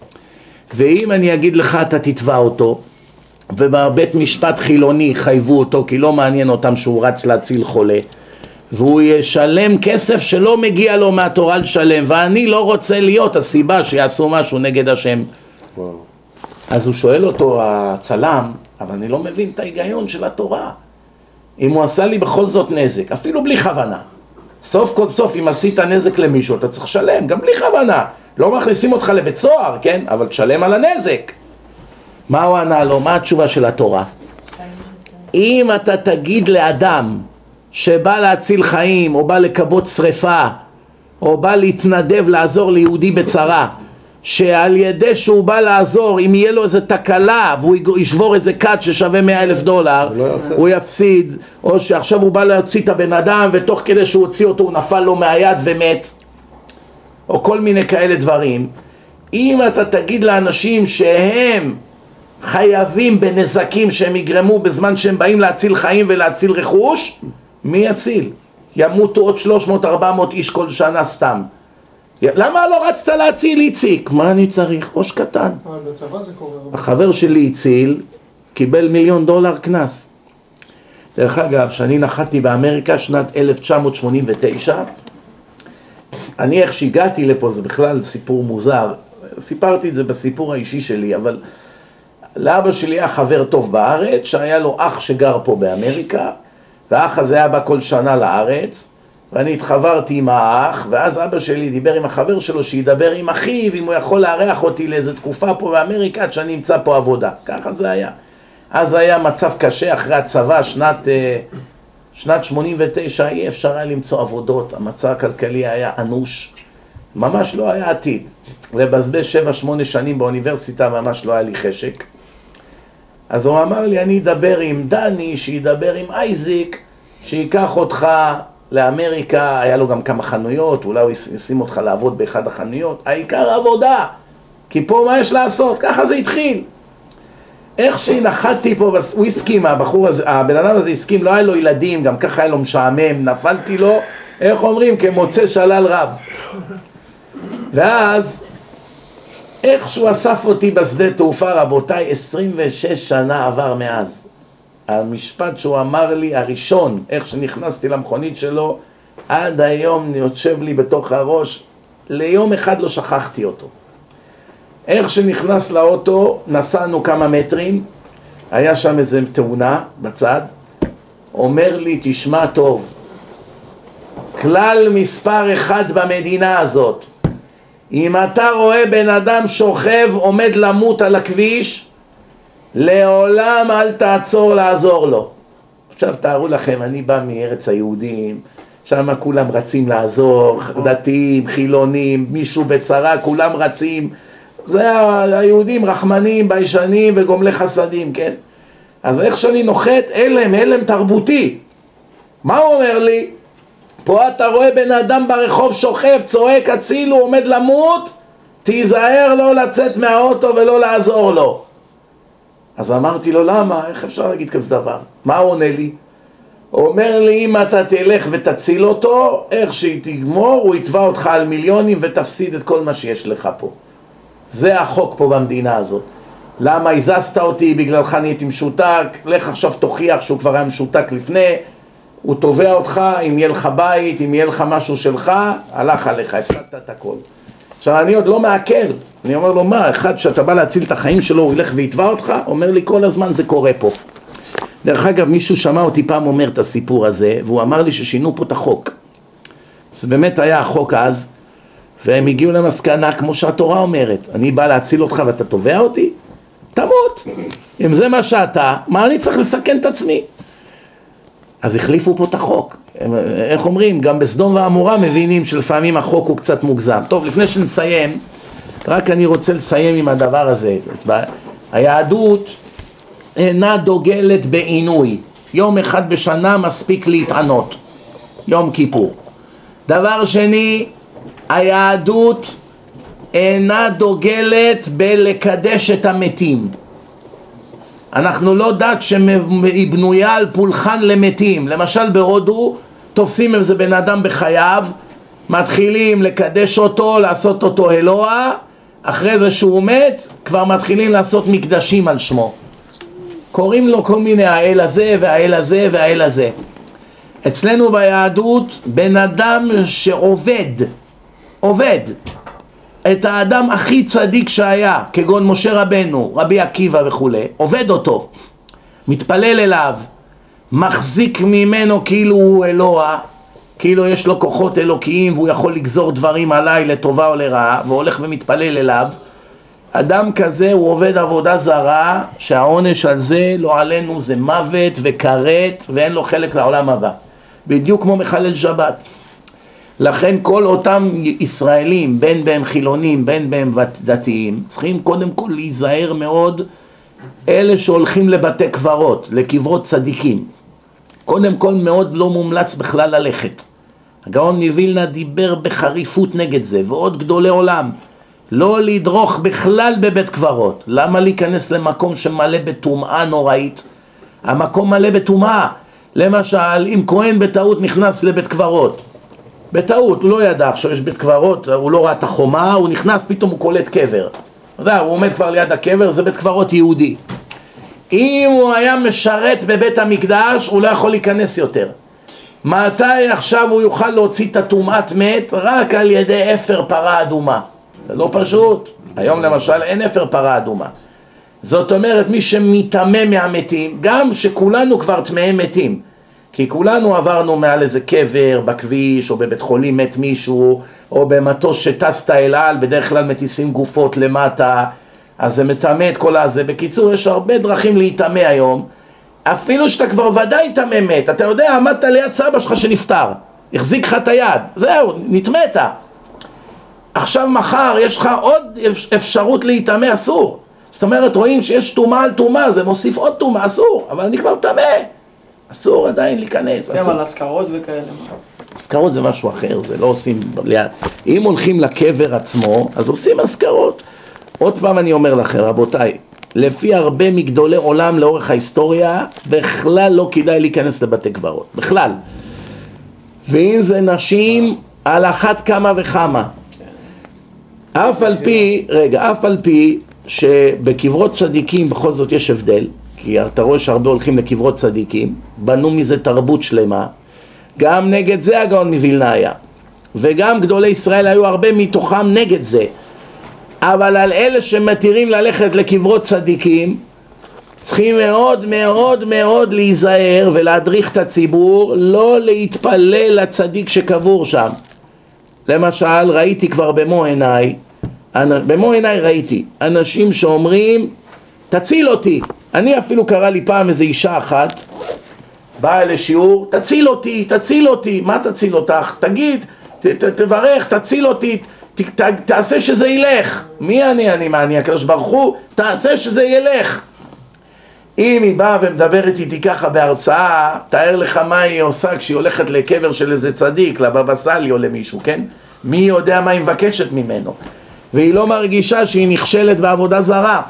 ואם אני אגיד לך, אתה תתבע אותו, ובבית משפט חילוני חייבו אותו, כי לא מעניין אותם שהוא רץ להציל חולה, והוא ישלם כסף שלא מגיע לו מהתורה לשלם, ואני לא רוצה להיות הסיבה שיעשו משהו נגד השם. וואו. אז הוא שואל אותו, הצלם, אבל אני לא מבין את ההיגיון של התורה. אם הוא עשה לי בכל זאת נזק, אפילו בלי כוונה. סוף כל סוף, אם עשית נזק למישהו, אתה צריך לשלם, גם בלי כוונה. לא מכניסים אותך לבית סוהר, כן? אבל תשלם על הנזק. מה הוא ענה לו? מה התשובה של התורה? אם אתה תגיד לאדם שבא להציל חיים, או בא לקבות שריפה, או בא להתנדב לעזור ליהודי בצרה, שעל ידי שהוא בא לעזור, אם יהיה לו איזה תקלה והוא ישבור איזה קאט ששווה $100,000, הוא יפסיד, או שעכשיו הוא בא להוציא את הבן אדם ותוך כדי שהוא הוציא אותו הוא נפל לו מהיד ומת, או כל מיני כאלה דברים. אם אתה תגיד לאנשים שהם חייבים בנזקים שהם יגרמו בזמן שהם באים להציל חיים ולהציל רכוש, מי יציל? ימותו עוד 300-400 איש כל שנה סתם. למה לא רצת להציל איציק? מה אני צריך? ראש קטן. בצבא זה קורה. החבר שלי הציל, קיבל $1,000,000 קנס. דרך אגב, שאני נחתי באמריקה שנת 1989, אני איך שהגעתי לפה, זה בכלל סיפור מוזר, סיפרתי את זה בסיפור האישי שלי, אבל לאבא שלי היה חבר טוב בארץ, שהיה לו אח שגר פה באמריקה, והאח הזה היה בא כל שנה לארץ, ואני התחברתי עם האח, ואז אבא שלי דיבר עם החבר שלו שידבר עם אחיו, אם הוא יכול לארח אותי לאיזו תקופה פה באמריקה, עד שאני אמצא פה עבודה. ככה זה היה. אז היה מצב קשה אחרי הצבא, שנת 89, אי אפשר היה למצוא עבודות, המצב הכלכלי היה אנוש, ממש לא היה עתיד. לבזבז 7-8 שנים באוניברסיטה ממש לא היה לי חשק. אז הוא אמר לי, אני אדבר עם דני, שידבר עם אייזיק, שיקח אותך לאמריקה, היה לו גם כמה חנויות, אולי הוא ישים אותך לעבוד באחד החנויות, העיקר עבודה, כי פה מה יש לעשות? ככה זה התחיל. איך שנחתתי פה, הוא הסכים, הבן אדם הזה הסכים, לא היה לו ילדים, גם ככה היה לו משעמם, נפלתי לו, איך אומרים, כמוצא שלל רב. ואז, איך שהוא אסף אותי בשדה תעופה, רבותיי, 26 שנה עבר מאז. המשפט שהוא אמר לי, הראשון, איך שנכנסתי למכונית שלו, עד היום יושב לי בתוך הראש, ליום אחד לא שכחתי אותו. איך שנכנס לאוטו, נסענו כמה מטרים, היה שם איזו תאונה בצד, אומר לי, תשמע טוב, כלל מספר אחד במדינה הזאת, אם אתה רואה בן אדם שוכב, עומד למות על הכביש, לעולם אל תעצור לעזור לו. עכשיו תארו לכם, אני בא מארץ היהודים, שם כולם רצים לעזור, דתיים, חילונים, מישהו בצרה, כולם רצים. זה היהודים רחמנים, ביישנים וגומלי חסדים, כן? אז איך שאני נוחת, הלם תרבותי. מה הוא אומר לי? פה אתה רואה בן אדם ברחוב שוכב, צועק, הצילו, עומד למות, תיזהר לא לצאת מהאוטו ולא לעזור לו. אז אמרתי לו, למה? איך אפשר להגיד כזה דבר? מה הוא עונה לי? הוא אומר לי, אם אתה תלך ותציל אותו, איך שהיא תגמור, הוא יתבע אותך על מיליונים ותפסיד את כל מה שיש לך פה. זה החוק פה במדינה הזאת. למה הזזת אותי? בגללך נהייתי משותק, לך עכשיו תוכיח שהוא כבר היה משותק לפני, הוא תובע אותך, אם יהיה לך בית, אם יהיה לך משהו שלך, הלך עליך, הפסדת את הכל. עכשיו אני עוד לא מעכל, אני אומר לו, מה, אחד שאתה בא להציל את החיים שלו, הוא ילך ויתבע אותך? אומר לי, כל הזמן זה קורה פה. דרך אגב, מישהו שמע אותי פעם אומר את הסיפור הזה, והוא אמר לי ששינו פה את החוק. זה באמת היה החוק אז, והם הגיעו למסקנה, כמו שהתורה אומרת, אני בא להציל אותך ואתה תובע אותי? תמות. אם זה מה שאתה, מה אני צריך לסכן את עצמי? אז החליפו פה את החוק. איך אומרים? גם בסדום ועמורה מבינים שלפעמים החוק הוא קצת מוגזם. טוב, לפני שנסיים, רק אני רוצה לסיים עם הדבר הזה. היהדות אינה דוגלת בעינוי. יום אחד בשנה מספיק להתענות. יום כיפור. דבר שני, היהדות אינה דוגלת בלקדש את המתים. אנחנו לא דת שהיא בנויה על פולחן למתים. למשל בהודו תופסים איזה בן אדם בחייו, מתחילים לקדש אותו, לעשות אותו אלוה, אחרי זה שהוא מת כבר מתחילים לעשות מקדשים על שמו, קוראים לו כל מיני האל הזה והאל הזה והאל הזה. אצלנו ביהדות בן אדם עובד את האדם הכי צדיק שהיה, כגון משה רבנו, רבי עקיבא וכו', עובד אותו, מתפלל אליו, מחזיק ממנו כאילו הוא אלוה, כאילו יש לו כוחות אלוקיים והוא יכול לגזור דברים עליי לטובה או לרעה, והולך ומתפלל אליו. אדם כזה הוא עובד עבודה זרה, שהעונש על זה לא עלינו, זה מוות וכרת, ואין לו חלק לעולם הבא, בדיוק כמו מחלל שבת. לכן כל אותם ישראלים, בין בהם חילונים, בין בהם דתיים, צריכים קודם כל להיזהר מאוד, אלה שהולכים לבתי קברות, לקברות צדיקים. קודם כל מאוד לא מומלץ בכלל ללכת. הגאון מווילנה דיבר בחריפות נגד זה, ועוד גדולי עולם. לא לדרוך בכלל בבית קברות. למה להיכנס למקום שמלא בטומאה נוראית? המקום מלא בטומאה. למשל, אם כהן בטעות נכנס לבית קברות, בטעות, הוא לא ידע, עכשיו יש בית קברות, הוא לא ראה את החומה, הוא נכנס, פתאום הוא קולט קבר. אתה יודע, הוא עומד כבר ליד הקבר, זה בית קברות יהודי. אם הוא היה משרת בבית המקדש, הוא לא יכול להיכנס יותר. מתי עכשיו הוא יוכל להוציא את הטומאת מת? רק על ידי אפר פרה אדומה. זה לא פשוט. היום למשל אין אפר פרה אדומה. זאת אומרת, מי שמתאמה מהמתים, גם שכולנו כבר טמאי מתים, כי כולנו עברנו מעל איזה קבר בכביש, או בבית חולים מת מישהו, או במטוס שטסת אל על, בדרך כלל מטיסים גופות למטה, אז זה מטמא את כל הזה. בקיצור, יש הרבה דרכים להתאמה היום, אפילו שאתה כבר ודאי טמא מת. אתה יודע, עמדת ליד סבא שלך שנפטר, החזיק לך את היד, זהו, נטמאת. עכשיו מחר יש לך עוד אפשרות להתאמה, אסור. זאת אומרת, רואים שיש טומאה על טומאה, זה מוסיף עוד טומאה, אסור, אבל אני כבר טמא. אסור עדיין להיכנס, אסור. גם על אזכרות וכאלה. אזכרות זה משהו אחר, זה לא עושים ליד. אם הולכים לקבר עצמו, אז עושים אזכרות. עוד פעם אני אומר לכם, רבותיי, לפי הרבה מגדולי עולם לאורך ההיסטוריה, בכלל לא כדאי להיכנס לבתי קברות, בכלל. ואם זה נשים, על אחת כמה וכמה. אף על פי שבקברות צדיקים בכל זאת יש הבדל, כי אתה רואה שהרבה הולכים לקברות צדיקים, בנו מזה תרבות שלמה. גם נגד זה הגאון מווילנה היה, וגם גדולי ישראל היו הרבה מתוכם נגד זה. אבל על אלה שמתירים ללכת לקברות צדיקים צריכים מאוד מאוד מאוד להיזהר ולהדריך את הציבור לא להתפלל לצדיק שקבור שם. למשל, ראיתי כבר במו עיניי ראיתי אנשים שאומרים תציל אותי. אני אפילו קרא לי פעם איזו אישה אחת באה לשיעור, תציל אותי. מה תציל אותך? תגיד, תברך, תציל אותי, תעשה שזה ילך. מי אני הקדוש ברוך הוא? תעשה שזה ילך. אם היא באה ומדברת איתי ככה בהרצאה, תאר לך מה היא עושה כשהיא הולכת לקבר של איזה צדיק, לבבא סאלי או למישהו, כן? מי יודע מה היא מבקשת ממנו? והיא לא מרגישה שהיא נכשלת בעבודה זרה.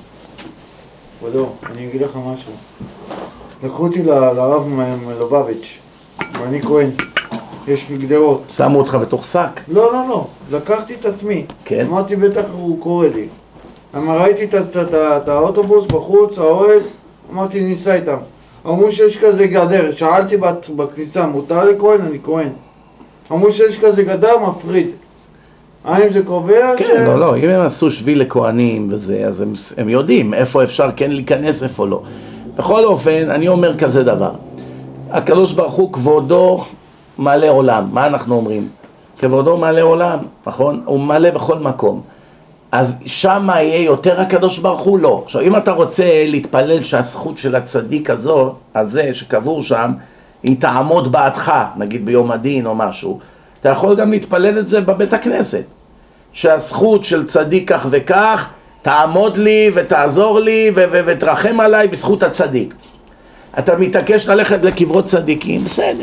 כבודו, אני אגיד לך משהו. לקחו אותי לרב מלובביץ', ואני כהן. יש מגדרות. שמו אותך בתוך שק? לא. לקחתי את עצמי. כן. אמרתי בטח הוא קורא לי. ראיתי את האוטובוס בחוץ, האוהל, אמרתי ניסה איתם. אמרו שיש כזה גדר, שאלתי בכניסה, מותר לכהן? אני כהן. אמרו שיש כזה גדר מפריד. האם זה קובע? כן, לא, אם הם עשו שביל לכהנים וזה, אז הם יודעים איפה אפשר כן להיכנס, איפה לא. בכל אופן, אני אומר כזה דבר. הקדוש ברוך הוא כבודו מלא עולם. מה אנחנו אומרים? כבודו מלא עולם, נכון? הוא מלא בכל מקום. אז שם יהיה יותר הקדוש ברוך הוא? לא. עכשיו, אם אתה רוצה להתפלל שהזכות של הצדיק הזה שקבור שם, היא תעמוד בעדך, נגיד ביום הדין או משהו, אתה יכול גם להתפלל את זה בבית הכנסת. שהזכות של צדיק כך וכך, תעמוד לי ותעזור לי ותרחם עליי בזכות הצדיק. אתה מתעקש ללכת לקברות צדיקים, בסדר.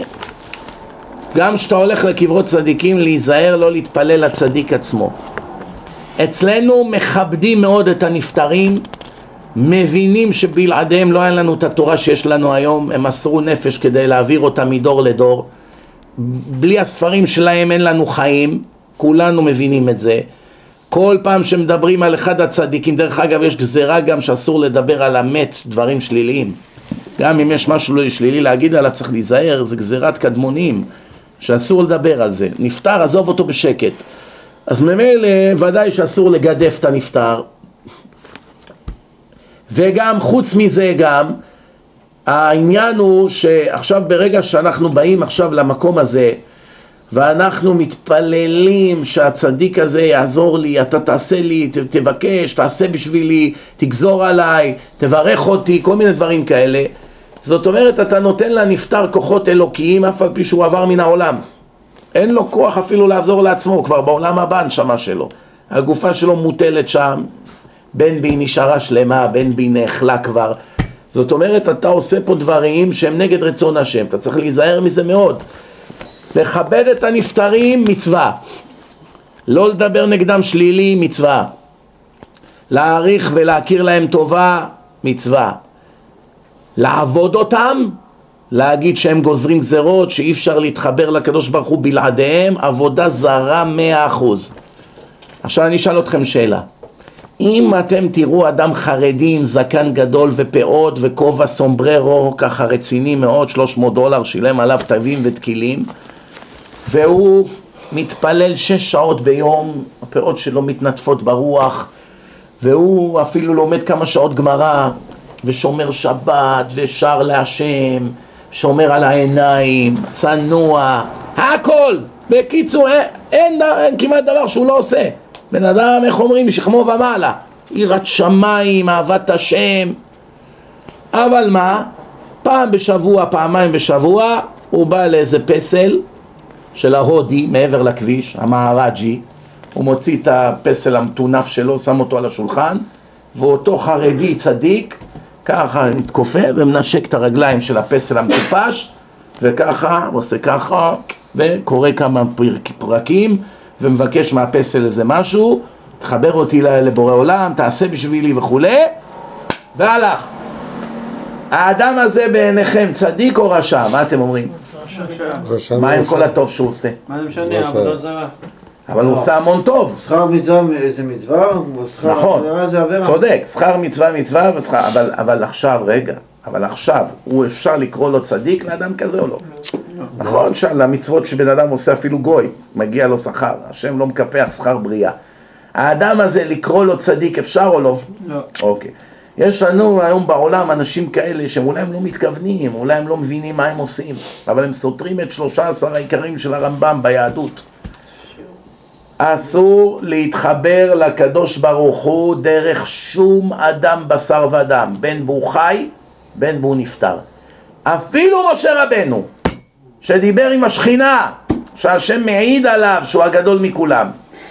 גם שאתה הולך לקברות צדיקים, להיזהר לא להתפלל לצדיק עצמו. אצלנו מכבדים מאוד את הנפטרים, מבינים שבלעדיהם לא היה לנו את התורה שיש לנו היום, הם מסרו נפש כדי להעביר אותה מדור לדור. בלי הספרים שלהם אין לנו חיים, כולנו מבינים את זה. כל פעם שמדברים על אחד הצדיקים, דרך אגב יש גזרה גם שאסור לדבר על המת דברים שליליים. גם אם יש משהו שלילי להגיד עליו צריך להיזהר, זה גזירת קדמונים, שאסור לדבר על זה. נפטר, עזוב אותו בשקט. אז ממילא ודאי שאסור לגדף את הנפטר. וגם חוץ מזה גם, העניין הוא שעכשיו ברגע שאנחנו באים עכשיו למקום הזה, ואנחנו מתפללים שהצדיק הזה יעזור לי, אתה תעשה לי, תבקש, תעשה בשבילי, תגזור עליי, תברך אותי, כל מיני דברים כאלה. זאת אומרת, אתה נותן לנפטר כוחות אלוקיים, אף על פי שהוא עבר מן העולם. אין לו כוח אפילו לעזור לעצמו, כבר בעולם הבא הנשמה שלו. הגופה שלו מוטלת שם, בין בי נשארה שלמה, בין בי נאכלה כבר. זאת אומרת, אתה עושה פה דברים שהם נגד רצון השם, אתה צריך להיזהר מזה מאוד. לכבד את הנפטרים מצווה, לא לדבר נגדם שלילי מצווה, להעריך ולהכיר להם טובה מצווה, לעבוד אותם, להגיד שהם גוזרים גזרות, שאי אפשר להתחבר לקדוש ברוך הוא בלעדיהם, עבודה זרה 100%. עכשיו אני אשאל אתכם שאלה, אם אתם תראו אדם חרדי עם זקן גדול ופאות וכובע סומבררו ככה רציני מאוד, $300 שילם עליו תווים ותקילים, והוא מתפלל 6 שעות ביום, הפאות שלו מתנטפות ברוח, והוא אפילו לומד כמה שעות גמרא, ושומר שבת, ושר להשם, שומר על העיניים, צנוע, הכל. בקיצור, אין כמעט דבר שהוא לא עושה. בן אדם, איך אומרים, משכמו ומעלה, יראת שמיים, אהבת השם. אבל מה? פעם בשבוע, פעמיים בשבוע, הוא בא לאיזה פסל של ההודי מעבר לכביש, המהרג'י, הוא מוציא את הפסל המטונף שלו, שם אותו על השולחן, ואותו חרדי צדיק, ככה מתכופף ומנשק את הרגליים של הפסל המטופש, וככה, עושה ככה, וקורא כמה פרקים, ומבקש מהפסל איזה משהו, תחבר אותי לבורא עולם, תעשה בשבילי וכו', והלך. האדם הזה בעיניכם צדיק או רשע? מה אתם אומרים? רשע. מה עם כל הטוב שהוא עושה? מה זה משנה? עבודה זרה. אבל הוא עושה המון טוב. שכר מצווה זה מצווה, נכון, זה עבירה. צודק, שכר מצווה אבל עכשיו, רגע, אבל עכשיו, הוא אפשר לקרוא לו צדיק לאדם כזה או לא? נכון שעל המצוות שבן אדם עושה אפילו גוי, מגיע לו שכר, השם לא מקפח שכר בריאה. האדם הזה לקרוא לו צדיק אפשר או לא? לא. אוקיי. יש לנו היום בעולם אנשים כאלה שהם אולי הם לא מתכוונים, אולי הם לא מבינים מה הם עושים, אבל הם סותרים את 13 העיקרים של הרמב"ם ביהדות. אסור להתחבר לקדוש ברוך הוא דרך שום אדם בשר ודם, בין בו חי, בין בו נפטר. אפילו משה רבנו, שדיבר עם השכינה, שהשם מעיד עליו שהוא הגדול מכולם.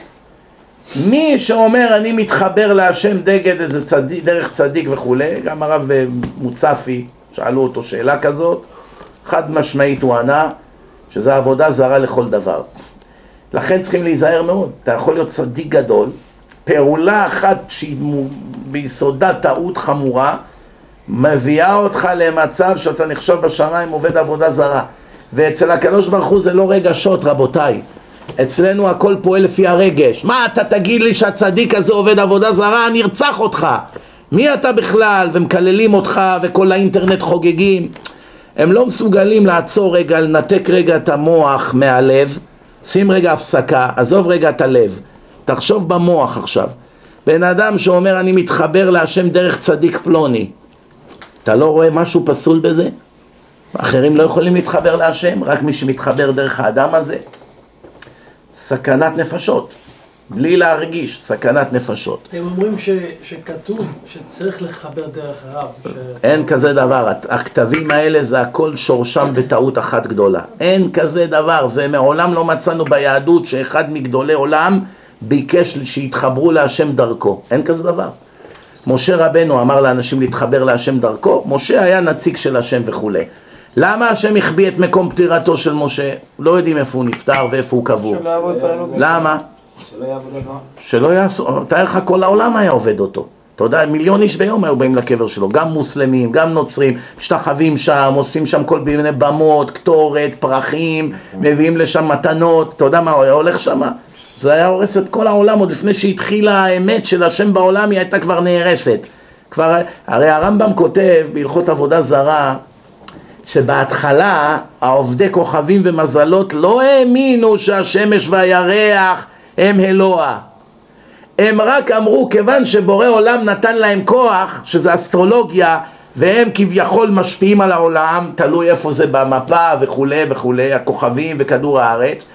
מי שאומר אני מתחבר להשם דרך צדיק וכו', גם הרב מוצפי, שאלו אותו שאלה כזאת, חד משמעית הוא ענה, שזה עבודה זרה לכל דבר. לכן צריכים להיזהר מאוד. אתה יכול להיות צדיק גדול, פעולה אחת שהיא ביסודה טעות חמורה, מביאה אותך למצב שאתה נחשב בשמיים עובד עבודה זרה. ואצל הקדוש ברוך הוא זה לא רגשות, רבותיי. אצלנו הכל פועל לפי הרגש. מה אתה תגיד לי שהצדיק הזה עובד עבודה זרה? אני ארצח אותך. מי אתה בכלל? ומקללים אותך וכל האינטרנט חוגגים. הם לא מסוגלים לעצור רגע, לנתק רגע את המוח מהלב. שים רגע הפסקה, עזוב רגע את הלב. תחשוב במוח עכשיו. בן אדם שאומר אני מתחבר להשם דרך צדיק פלוני. אתה לא רואה משהו פסול בזה? אחרים לא יכולים להתחבר להשם, רק מי שמתחבר דרך האדם הזה. סכנת נפשות, בלי להרגיש, סכנת נפשות. הם אומרים שכתוב שצריך לחבר דרך הרב. אין כזה דבר, הכתבים האלה זה הכל שורשם בטעות אחת גדולה. אין כזה דבר, זה מעולם לא מצאנו ביהדות שאחד מגדולי עולם ביקש שיתחברו להשם דרכו. אין כזה דבר. משה רבנו אמר לאנשים להתחבר להשם דרכו, משה היה נציג של השם וכו'. למה השם החביא את מקום פטירתו של משה? לא יודעים איפה הוא נפטר ואיפה הוא קבור. למה? שלא יעשו, תאר לך כל העולם היה עובד אותו. אתה יודע, 1,000,000 איש ביום היו באים לקבר שלו, גם מוסלמים, גם נוצרים, משתחווים שם, עושים שם כל מיני במות, קטורת, פרחים, מביאים לשם מתנות. אתה יודע מה הולך שם? זה היה הורס את כל העולם, עוד לפני שהתחילה האמת של השם בעולם, היא הייתה כבר נהרסת. הרי הרמב"ם כותב בהלכות עבודה זרה, שבהתחלה העובדי כוכבים ומזלות לא האמינו שהשמש והירח הם אלוה. הם רק אמרו כיוון שבורא עולם נתן להם כוח, שזה אסטרולוגיה, והם כביכול משפיעים על העולם, תלוי איפה זה במפה וכו' וכו', הכוכבים וכדור הארץ.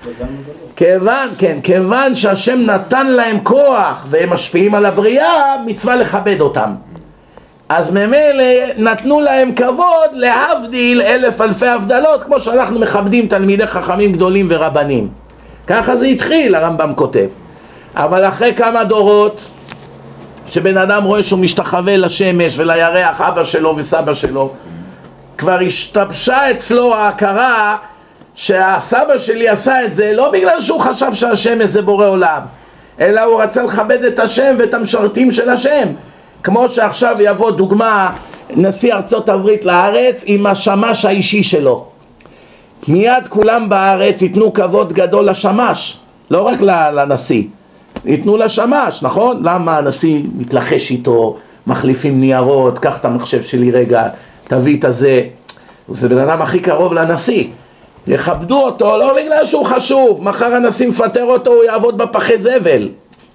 כיוון שהשם נתן להם כוח והם משפיעים על הבריאה, מצווה לכבד אותם. אז ממילא נתנו להם כבוד להבדיל 1,000 אלפי הבדלות, כמו שאנחנו מכבדים תלמידי חכמים גדולים ורבנים. ככה זה התחיל, הרמב"ם כותב. אבל אחרי כמה דורות, שבן אדם רואה שהוא משתחווה לשמש ולירח, אבא שלו וסבא שלו, כבר השתבשה אצלו ההכרה שהסבא שלי עשה את זה לא בגלל שהוא חשב שהשמש זה בורא עולם, אלא הוא רצה לכבד את השם ואת המשרתים של השם. כמו שעכשיו יבוא דוגמה נשיא ארצות הברית לארץ עם השמש האישי שלו, מיד כולם בארץ ייתנו כבוד גדול לשמש, לא רק לנשיא, ייתנו לשמש, נכון? למה הנשיא מתלחש איתו, מחליפים ניירות, קח את המחשב שלי רגע, תביא את הזה, זה בן אדם הכי קרוב לנשיא, יכבדו אותו לא בגלל שהוא חשוב, מחר הנשיא מפטר אותו, הוא יעבוד בפחי זבל.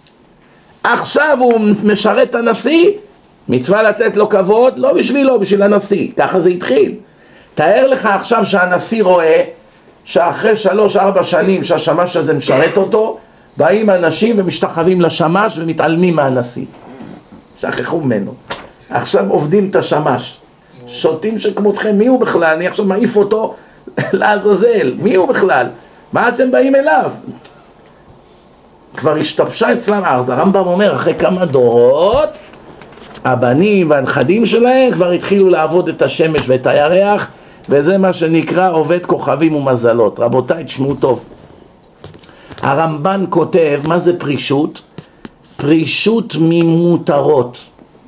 עכשיו הוא משרת את הנשיא, מצווה לתת לו כבוד, לא בשבילו, בשביל הנשיא. ככה זה התחיל. תאר לך עכשיו שהנשיא רואה שאחרי 3-4 שנים שהשמש הזה משרת אותו, באים אנשים ומשתחווים לשמש ומתעלמים מהנשיא. שכחו ממנו. עכשיו עובדים את השמש. שוטים שכמותכם, מי הוא בכלל? אני עכשיו מעיף אותו לעזאזל. מי הוא בכלל? מה אתם באים אליו? כבר השתבשה אצלם. אז הרמב"ם אומר, אחרי כמה דורות, הבנים והנכדים שלהם כבר התחילו לעבוד את השמש ואת הירח, וזה מה שנקרא עובד כוכבים ומזלות. רבותיי, תשמעו טוב. הרמב"ן כותב, מה זה פרישות? פרישות ממותרות.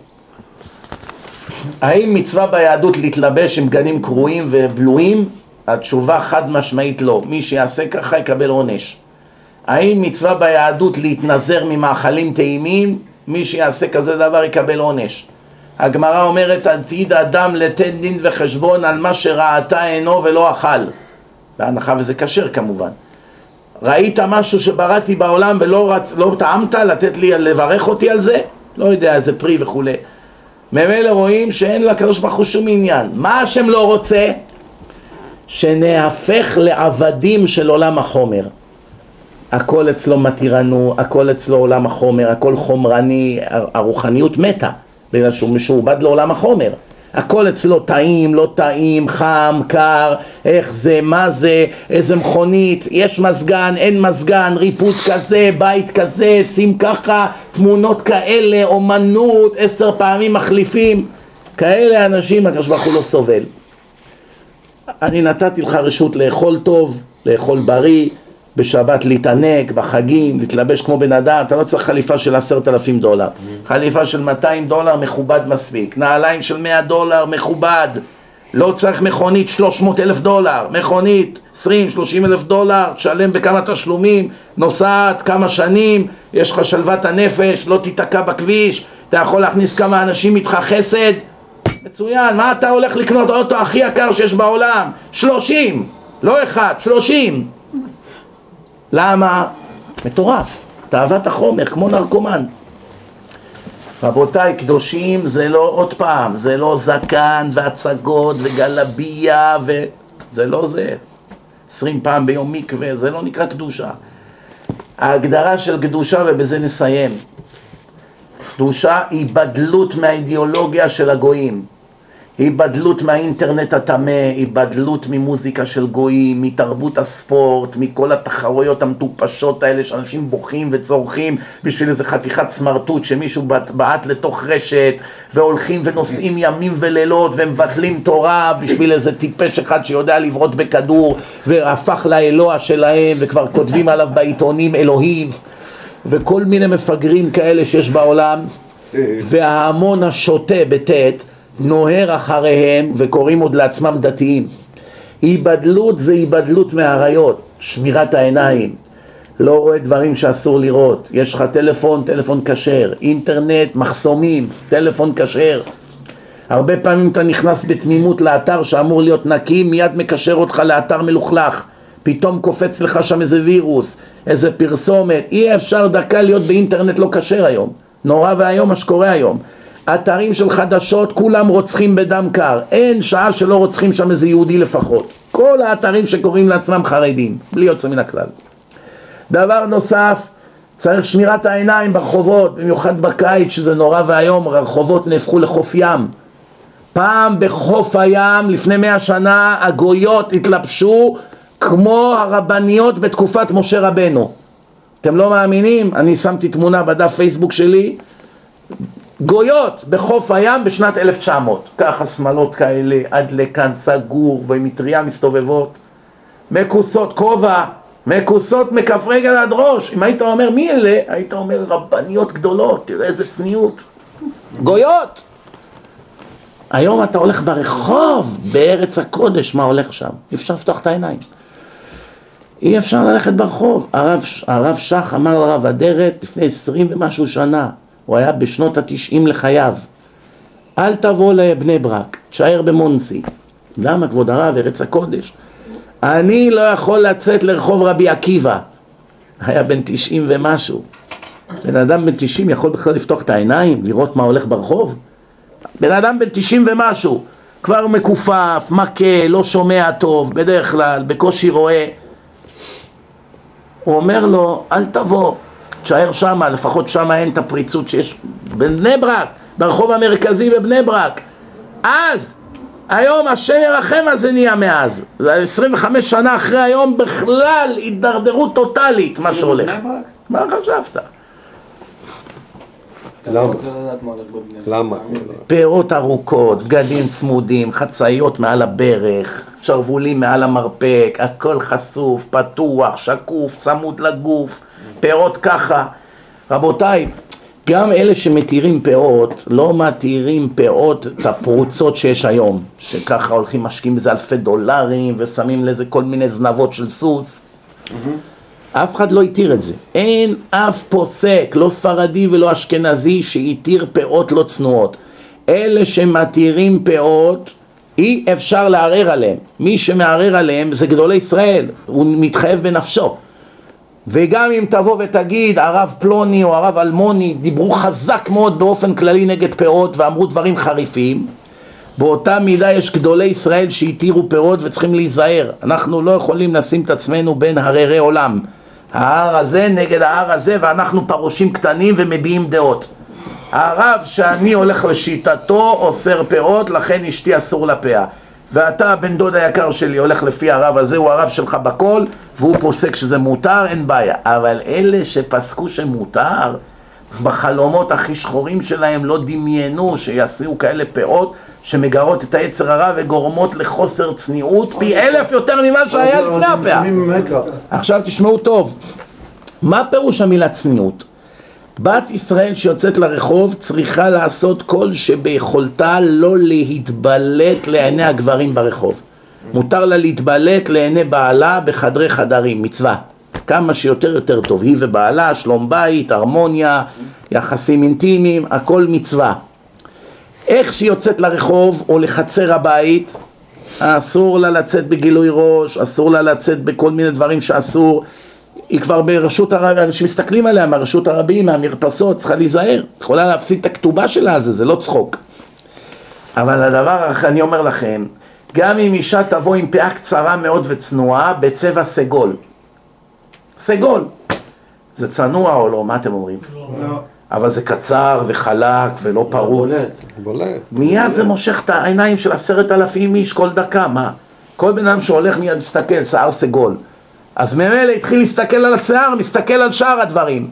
האם מצווה ביהדות להתלבש עם בגדים קרועים ובלויים? התשובה חד משמעית לא. מי שיעשה ככה יקבל עונש. האם מצווה ביהדות להתנזר ממאכלים טעימים? מי שיעשה כזה דבר יקבל עונש. הגמרא אומרת, עתיד אדם לתת דין וחשבון על מה שראתה עינו ולא אכל. בהנחה וזה כשר כמובן. ראית משהו שבראתי בעולם ולא טעמת לתת לי, לברך אותי על זה? לא יודע, איזה פרי וכו'. ממילא רואים שאין לקדוש ברוך הוא שום עניין. מה השם לא רוצה? שנהפך לעבדים של עולם החומר. הכל אצלו מתירנו, הכל אצלו עולם החומר, הכל חומרני, הרוחניות מתה, בגלל שהוא משועבד לעולם החומר. הכל אצלו טעים, לא טעים, חם, קר, איך זה, מה זה, איזה מכונית, יש מזגן, אין מזגן, ריפוץ כזה, בית כזה, שים ככה, תמונות כאלה, אומנות, 10 פעמים מחליפים. כאלה אנשים הקדוש ברוך הוא לא סובל. אני נתתי לך רשות לאכול טוב, לאכול בריא, בשבת להתענג, בחגים, להתלבש כמו בן אדם. אתה לא צריך חליפה של $10,000, חליפה של $200 מכובד מספיק, נעליים של $100 מכובד, לא צריך מכונית $300,000, מכונית $20,000-30,000, שלם בכמה תשלומים, נוסעת כמה שנים, יש לך שלוות הנפש, לא תיתקע בכביש, אתה יכול להכניס כמה אנשים איתך חסד, מצוין. מה אתה הולך לקנות אוטו הכי יקר שיש בעולם? 30, לא אחד, 30. למה? מטורף, תאוות החומר, כמו נרקומן. רבותיי, קדושים זה לא עוד פעם, זה לא זקן והצגות וגלביה זה לא זה. 20 פעם ביום מקווה, זה לא נקרא קדושה. ההגדרה של קדושה, ובזה נסיים. קדושה היא בדלות מהאידיאולוגיה של הגויים. היא בדלות מהאינטרנט התמה, היא בדלות ממוזיקה של גויים, מתרבות הספורט, מכל התחרויות המטופשות האלה שאנשים בוכים וצורכים בשביל איזה חתיכת סמרטוט שמישהו בעט לתוך רשת, והולכים ונוסעים ימים ולילות ומבטלים תורה בשביל איזה טיפש אחד שיודע לבעוט בכדור והפך לאלוה שלהם, וכבר כותבים עליו בעיתונים אלוהים, וכל מיני מפגרים כאלה שיש בעולם, וההמון השוטה בטט נוהר אחריהם וקוראים עוד לעצמם דתיים. היבדלות זה היבדלות מהעריות, שמירת העיניים, לא רואה דברים שאסור לראות. יש לך טלפון, טלפון כשר, אינטרנט, מחסומים, טלפון כשר. הרבה פעמים אתה נכנס בתמימות לאתר שאמור להיות נקי, מיד מקשר אותך לאתר מלוכלך, פתאום קופץ לך שם איזה וירוס, איזה פרסומת. אי אפשר דקה להיות באינטרנט לא כשר היום, נורא והיום מה שקורה היום. אתרים של חדשות, כולם רוצחים בדם קר, אין שעה שלא רוצחים שם איזה יהודי לפחות. כל האתרים שקוראים לעצמם חרדים, בלי יוצא מן הכלל. דבר נוסף, צריך שמירת העיניים ברחובות, במיוחד בקיץ שזה נורא והיום, הרחובות נהפכו לחוף ים. פעם בחוף הים, לפני 100 שנה, הגויות התלבשו כמו הרבניות בתקופת משה רבנו. אתם לא מאמינים? אני שמתי תמונה בדף פייסבוק שלי, גויות בחוף הים בשנת 1900, ככה שמלות כאלה, עד לכאן סגור, ומטריה מסתובבות, מקוסות כובע, מקוסות מכף רגל עד ראש. אם היית אומר מי אלה, היית אומר רבניות גדולות, תראה איזה צניעות, גויות. היום אתה הולך ברחוב, בארץ הקודש, מה הולך שם? אי אפשר לפתוח את העיניים, אי אפשר ללכת ברחוב. הרב שח אמר לרב אדרת לפני 20 ומשהו שנה, הוא היה בשנות ה-90 לחייו, אל תבוא לבני ברק, תשאר במונסי. למה כבוד הרב, ארץ הקודש? אני לא יכול לצאת לרחוב רבי עקיבא. היה בן 90 ומשהו. בן אדם בן 90 יכול בכלל לפתוח את העיניים, לראות מה הולך ברחוב? בן אדם בן 90 ומשהו, כבר מקופף, מכה, לא שומע טוב, בדרך כלל, בקושי רואה. הוא אומר לו, אל תבוא, תשאר שמה, לפחות שמה אין את הפריצות שיש בבני ברק, ברחוב המרכזי בבני ברק. אז, היום השם ירחם, אז זה נהיה מאז. זה 25 שנה אחרי היום בכלל הידרדרות טוטלית מה שהולך. מה חשבת? למה? פירות ארוכות, בגדים צמודים, חצאיות מעל הברך, שרבולים מעל המרפק, הכל חשוף, פתוח, שקוף, צמוד לגוף, פירות ככה. רבותיי, גם אלה שמתירים פירות, לא מתירים פירות את הפרוצות שיש היום, שככה הולכים משקיעים בזה $1,000 ושמים לזה כל מיני זנבות של סוס. אף אחד לא התיר את זה. אין אף פוסק, לא ספרדי ולא אשכנזי, שהתיר פירות לא צנועות. אלה שמתירים פירות, אי אפשר לערער עליהם. מי שמערער עליהם זה גדולי ישראל, הוא מתחייב בנפשו. וגם אם תבוא ותגיד הרב פלוני או הרב אלמוני דיברו חזק מאוד באופן כללי נגד פירות ואמרו דברים חריפים, באותה מידה יש גדולי ישראל שהתירו פירות וצריכים להיזהר. אנחנו לא יכולים לשים את עצמנו בין הררי עולם, ההר הזה נגד ההר הזה, ואנחנו פרושים קטנים ומביעים דעות. הרב שאני הולך לשיטתו אוסר פירות, לכן אשתי אסור לפיה. ואתה בן דוד היקר שלי הולך לפי הרב הזה, הוא הרב שלך בכל, והוא פוסק שזה מותר, אין בעיה. אבל אלה שפסקו שמותר, בחלומות הכי שחורים שלהם לא דמיינו שיעשו כאלה פירות שמגרות את היצר הרע וגורמות לחוסר צניעות פי 1000 יותר ממה שהיה לפני הפעה. עכשיו תשמעו טוב, מה פירוש המילה צניעות? בת ישראל שיוצאת לרחוב צריכה לעשות כל שביכולתה לא להתבלט לעיני הגברים ברחוב. מותר לה להתבלט לעיני בעלה בחדרי חדרים, מצווה. כמה שיותר יותר טוב, היא ובעלה, שלום בית, הרמוניה, יחסים אינטימיים, הכל מצווה. איך שהיא יוצאת לרחוב או לחצר הבית, אסור לה לצאת בגילוי ראש, אסור לה לצאת בכל מיני דברים שאסור. היא כבר ברשות הרבים, אנשים מסתכלים עליה מהרשות הרבים, מהמרפסות, צריכה להיזהר, יכולה להפסיד את הכתובה שלה על זה, זה לא צחוק. אבל הדבר, אני אומר לכם, גם אם אישה תבוא עם פאה קצרה מאוד וצנועה, בצבע סגול. סגול. זה צנוע או לא? מה אתם אומרים? לא. אבל זה קצר וחלק ולא פרוץ. בולט. מיד זה מושך את העיניים של 10,000 איש כל דקה, מה? כל בן אדם שהולך מיד מסתכל, שיער סגול. אז ממילא התחיל להסתכל על השיער, מסתכל על שאר הדברים.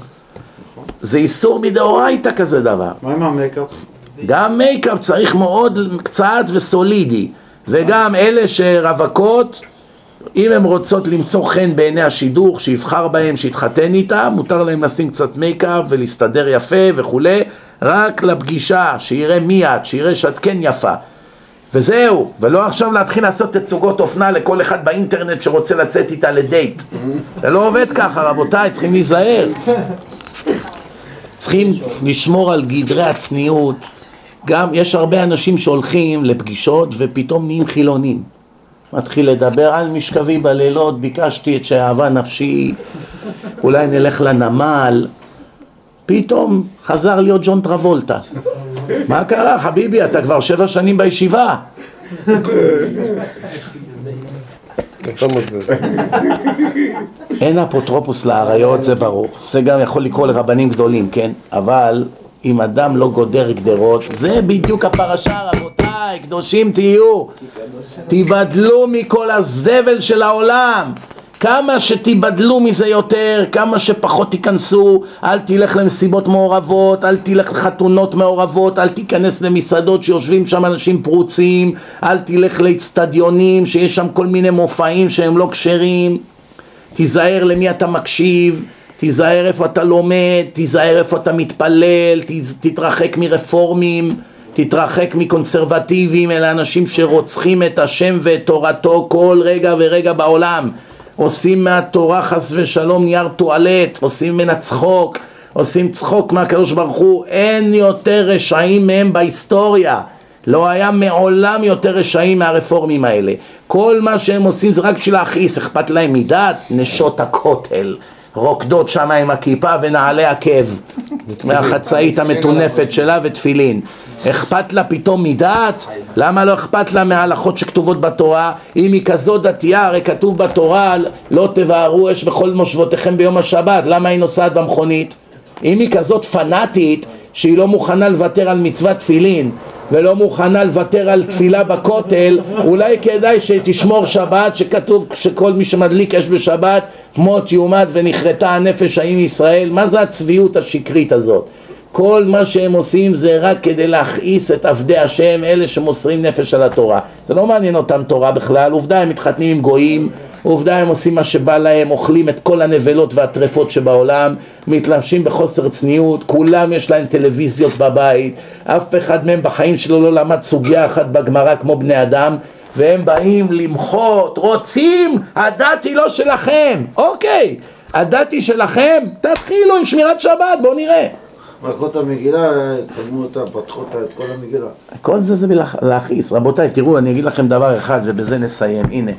זה איסור מדאורייתא כזה דבר. מה עם המייקאפ? גם מייקאפ צריך מאוד קצת וסולידי. וגם אלה שרווקות, אם הן רוצות למצוא חן בעיני השידוך, שיבחר בהם, שיתחתן איתה, מותר להם לשים קצת מייקאפ ולהסתדר יפה וכו', רק לפגישה, שיראה מיד, שיראה שאת כן יפה. וזהו, ולא עכשיו להתחיל לעשות תצוגות אופנה לכל אחד באינטרנט שרוצה לצאת איתה לדייט. זה לא עובד ככה, רבותיי, צריכים להיזהר. צריכים לשמור על גדרי הצניעות. גם יש הרבה אנשים שהולכים לפגישות ופתאום נהיים חילונים. מתחיל לדבר על משכבי בלילות, ביקשתי את שאהבה נפשי, אולי נלך לנמל. פתאום חזר להיות ג'ון טרבולטה. מה קרה חביבי, אתה כבר 7 שנים בישיבה. אין אפוטרופוס לעריות, זה ברור. זה גם יכול לקרוא לרבנים גדולים, כן? אבל אם אדם לא גודר גדרות, זה בדיוק הפרשה, רבותיי, קדושים תהיו. תיבדלו מכל הזבל של העולם. כמה שתיבדלו מזה יותר, כמה שפחות תיכנסו, אל תלך למסיבות מעורבות, אל תלך לחתונות מעורבות, אל תיכנס למסעדות שיושבים שם אנשים פרוצים, אל תלך לאצטדיונים שיש שם כל מיני מופעים שהם לא כשרים. תיזהר למי אתה מקשיב, תיזהר איפה אתה לומד, תיזהר איפה אתה מתפלל, תתרחק מרפורמים, תתרחק מקונסרבטיבים, אלה אנשים שרוצחים את השם ואת תורתו כל רגע ורגע בעולם. עושים מהתורה חס ושלום נייר טואלט, עושים מן הצחוק, עושים צחוק מהקדוש ברוך הוא. אין יותר רשעים מהם בהיסטוריה, לא היה מעולם יותר רשעים מהרפורמים האלה. כל מה שהם עושים זה רק בשביל להכעיס, אכפת להם מדת, נשות הכותל רוקדות שם עם הכיפה ונעלי עקב והחצאית המטונפת שלה ותפילין. אכפת לה פתאום מדת? למה לא אכפת לה מההלכות שכתובות בתורה? אם היא כזאת דתייה, הרי כתוב בתורה לא תבערו אש בכל מושבותיכם ביום השבת. למה היא נוסעת במכונית? אם היא כזאת פנאטית שהיא לא מוכנה לוותר על מצוות תפילין ולא מוכנה לוותר על תפילה בכותל, אולי כדאי שתשמור שבת, שכתוב שכל מי שמדליק אש בשבת מות יומת ונחרטה הנפש ההיא מישראל. מה זה הצביעות השקרית הזאת? כל מה שהם עושים זה רק כדי להכעיס את עבדי השם, אלה שמוסרים נפש על התורה. זה לא מעניין אותם תורה בכלל. עובדה הם מתחתנים עם גויים, עובדה הם עושים מה שבא להם, אוכלים את כל הנבלות והטרפות שבעולם, מתלבשים בחוסר צניעות, כולם יש להם טלוויזיות בבית, אף אחד מהם בחיים שלו לא למד סוגיה אחת בגמרא כמו בני אדם, והם באים למחות, רוצים, הדת היא לא שלכם. אוקיי, הדת היא שלכם, תתחילו עם שמירת שבת, בואו נראה. מלכות המגילה, תחלמו אותה, פתחו אותה את כל המגילה. כל זה להכעיס. רבותיי, תראו, אני אגיד לכם דבר אחד ובזה נסיים. הנה,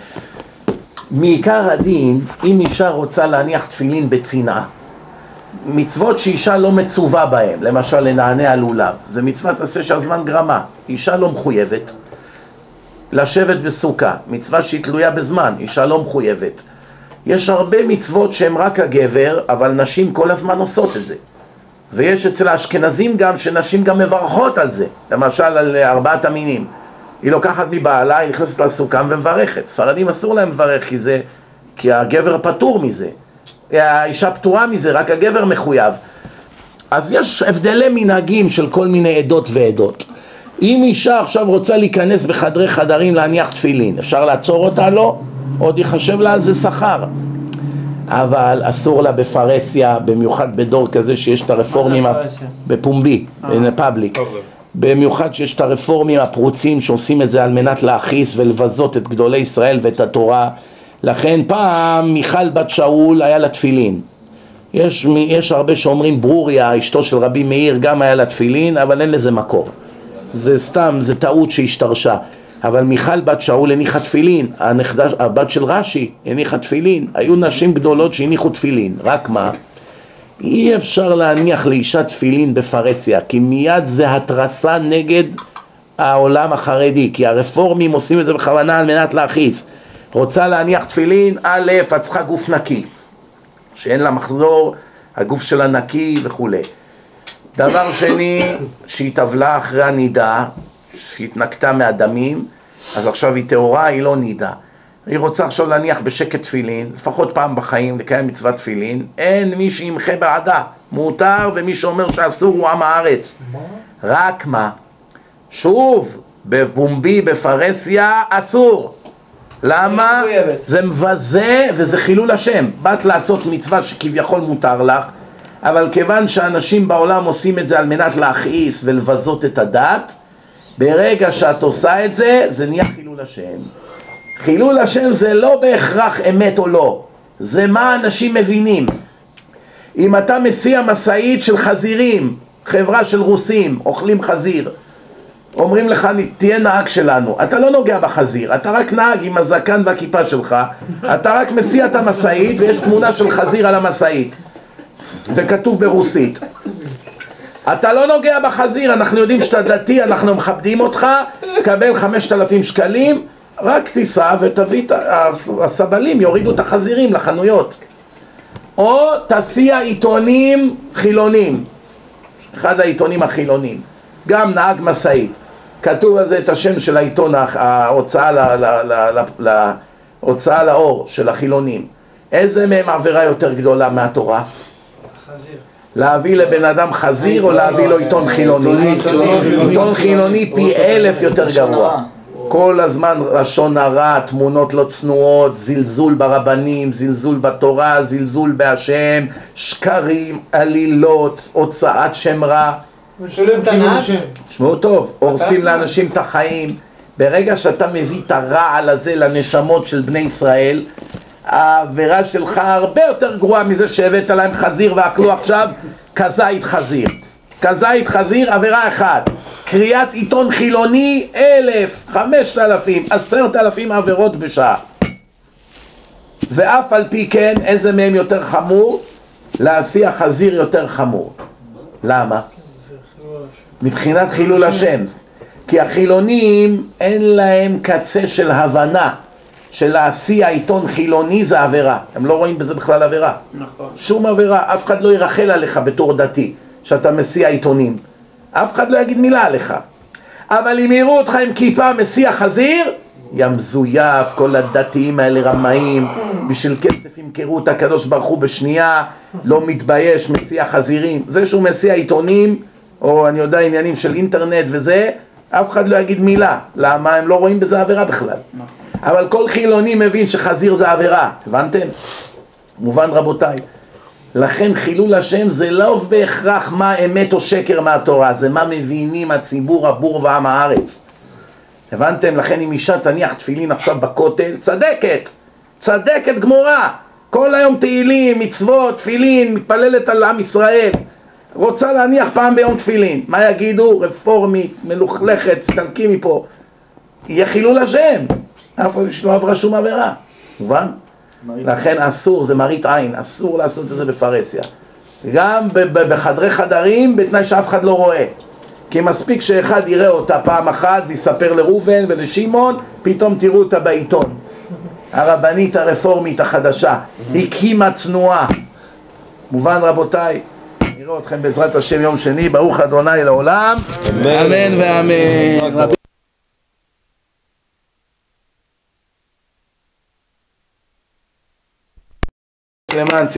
מעיקר הדין, אם אישה רוצה להניח תפילין בצנעה, מצוות שאישה לא מצווה בהן, למשל לנענע לולב, זה מצוות עשה שהזמן גרמה, אישה לא מחויבת. לשבת בסוכה, מצווה שהיא תלויה בזמן, אישה לא מחויבת. יש הרבה מצוות שהן רק הגבר, אבל נשים כל הזמן עושות את זה. ויש אצל האשכנזים גם שנשים גם מברכות על זה, למשל על 4 המינים. היא לוקחת מבעלה, היא נכנסת לסוכה ומברכת. ספרדים אסור להם לברך כי הגבר פטור מזה. האישה פטורה מזה, רק הגבר מחויב. אז יש הבדלי מנהגים של כל מיני עדות ועדות. אם אישה עכשיו רוצה להיכנס בחדרי חדרים להניח תפילין, אפשר לעצור אותה? לא. עוד יחשב לה על זה שכר. אבל אסור לה בפרסיה, במיוחד בדור כזה שיש את הרפורמים בפומבי, בפאבליק. במיוחד שיש את הרפורמים הפרוצים שעושים את זה על מנת להכעיס ולבזות את גדולי ישראל ואת התורה. לכן פעם מיכל בת שאול היה לה תפילין. יש הרבה שאומרים ברוריה, אשתו של רבי מאיר, גם היה לה תפילין, אבל אין לזה מקור. זה סתם, זה טעות שהשתרשה. אבל מיכל בת שאול הניחה תפילין, הבת של רש"י הניחה תפילין. היו נשים גדולות שהניחו תפילין. רק מה? אי אפשר להניח לאישה תפילין בפרסיה, כי מיד זה התרסה נגד העולם החרדי, כי הרפורמים עושים את זה בכוונה על מנת להכעיס. רוצה להניח תפילין, א', את צריכה גוף נקי, שאין לה מחזור, הגוף שלה נקי וכו'. דבר שני, שהיא טבלה אחרי הנידה, שהתנקתה מהדמים, אז עכשיו היא טהורה, היא לא נידה. היא רוצה עכשיו להניח בשקט תפילין, לפחות פעם בחיים, לקיים מצוות תפילין, אין מי שימחה בעדה, מותר, ומי שאומר שאסור הוא עם הארץ. רק מה? שוב, בפומבי, בפרסיה, אסור. למה? זה מבזה וזה חילול השם. באת לעשות מצווה שכביכול מותר לך, אבל כיוון שאנשים בעולם עושים את זה על מנת להכעיס ולבזות את הדת, ברגע שאת עושה את זה, זה נהיה חילול השם. חילול השם זה לא בהכרח אמת או לא, זה מה אנשים מבינים. אם אתה מסיע מסעית של חזירים, חברה של רוסים, אוכלים חזיר, אומרים לך תהיה נהג שלנו, אתה לא נוגע בחזיר, אתה רק נהג עם הזקן והכיפה שלך, אתה רק מסיע את המסעית ויש תמונה של חזיר על המסעית וכתוב ברוסית. אתה לא נוגע בחזיר, אנחנו יודעים שאתה דתי, אנחנו מכבדים אותך, תקבל 5,000 שקלים, רק תיסע ותביא את הסבלים, יורידו את החזירים לחנויות. או תסיע עיתונים חילונים, אחד העיתונים החילונים, גם נהג מסעית, כתוב על זה את השם של העיתון, ההוצאה לאור של החילונים. איזה מהם עבירה יותר גדולה מהתורה? חזיר. להביא לבן אדם חזיר או להביא לו עיתון חילוני? עיתון חילוני פי 1000 יותר גרוע. כל הזמן לשון הרע, תמונות לא צנועות, זלזול ברבנים, זלזול בתורה, זלזול בהשם, שקרים, עלילות, הוצאת שם רע. שואלים את הנהג? תשמעו טוב, הורסים לאנשים את החיים. ברגע שאתה מביא את הרעל הזה לנשמות של בני ישראל, העבירה שלך הרבה יותר גרועה מזה שהבאת להם חזיר ואכלו עכשיו כזית חזיר. כזית חזיר, עבירה אחת. קריאת עיתון חילוני, 1,000, 5,000, 10,000 עבירות בשעה. ואף על פי כן, איזה מהם יותר חמור? להסיע חזיר יותר חמור. למה? מבחינת חילול השם. כי החילונים אין להם קצה של הבנה של להסיע עיתון חילוני זה עבירה. הם לא רואים בזה בכלל עבירה. נכון. שום עבירה, אף אחד לא ירחל עליך בתור דתי שאתה מסיע עיתונים. אף אחד לא יגיד מילה עליך. אבל אם יראו אותך עם כיפה מסיע חזיר, ים זויף, כל הדתיים האלה רמאים, בשביל כסף ימכרו את הקדוש ברוך הוא בשנייה, לא מתבייש, מסיע חזירים. זה שהוא מסיע עיתונים, או אני יודע עניינים של אינטרנט וזה, אף אחד לא יגיד מילה. למה? הם לא רואים בזה עבירה בכלל. אבל כל חילוני מבין שחזיר זה עבירה. הבנתם? מובן רבותיי. לכן חילול השם זה לא בהכרח מה אמת או שקר מהתורה, זה מה מבינים הציבור הבור ועם הארץ. הבנתם? לכן אם אישה תניח תפילין עכשיו בכותל, צדקת, צדקת גמורה. כל היום תהילים, מצוות, תפילין, מתפללת על עם ישראל. רוצה להניח פעם ביום תפילין, מה יגידו? רפורמית, מלוכלכת, סתלקי מפה. יהיה חילול השם, אף אחד לא עברה שום עבירה, מובן? לכן אסור, זה מראית עין, אסור לעשות את זה בפרהסיה. גם בחדרי חדרים, בתנאי שאף אחד לא רואה. כי מספיק שאחד יראה אותה פעם אחת ויספר לראובן ולשמעון, פתאום תראו אותה בעיתון. הרבנית הרפורמית החדשה, הקימה תנועה. מובן רבותיי? נראה אתכם בעזרת השם יום שני, ברוך אדוני לעולם, אמן ואמן. למען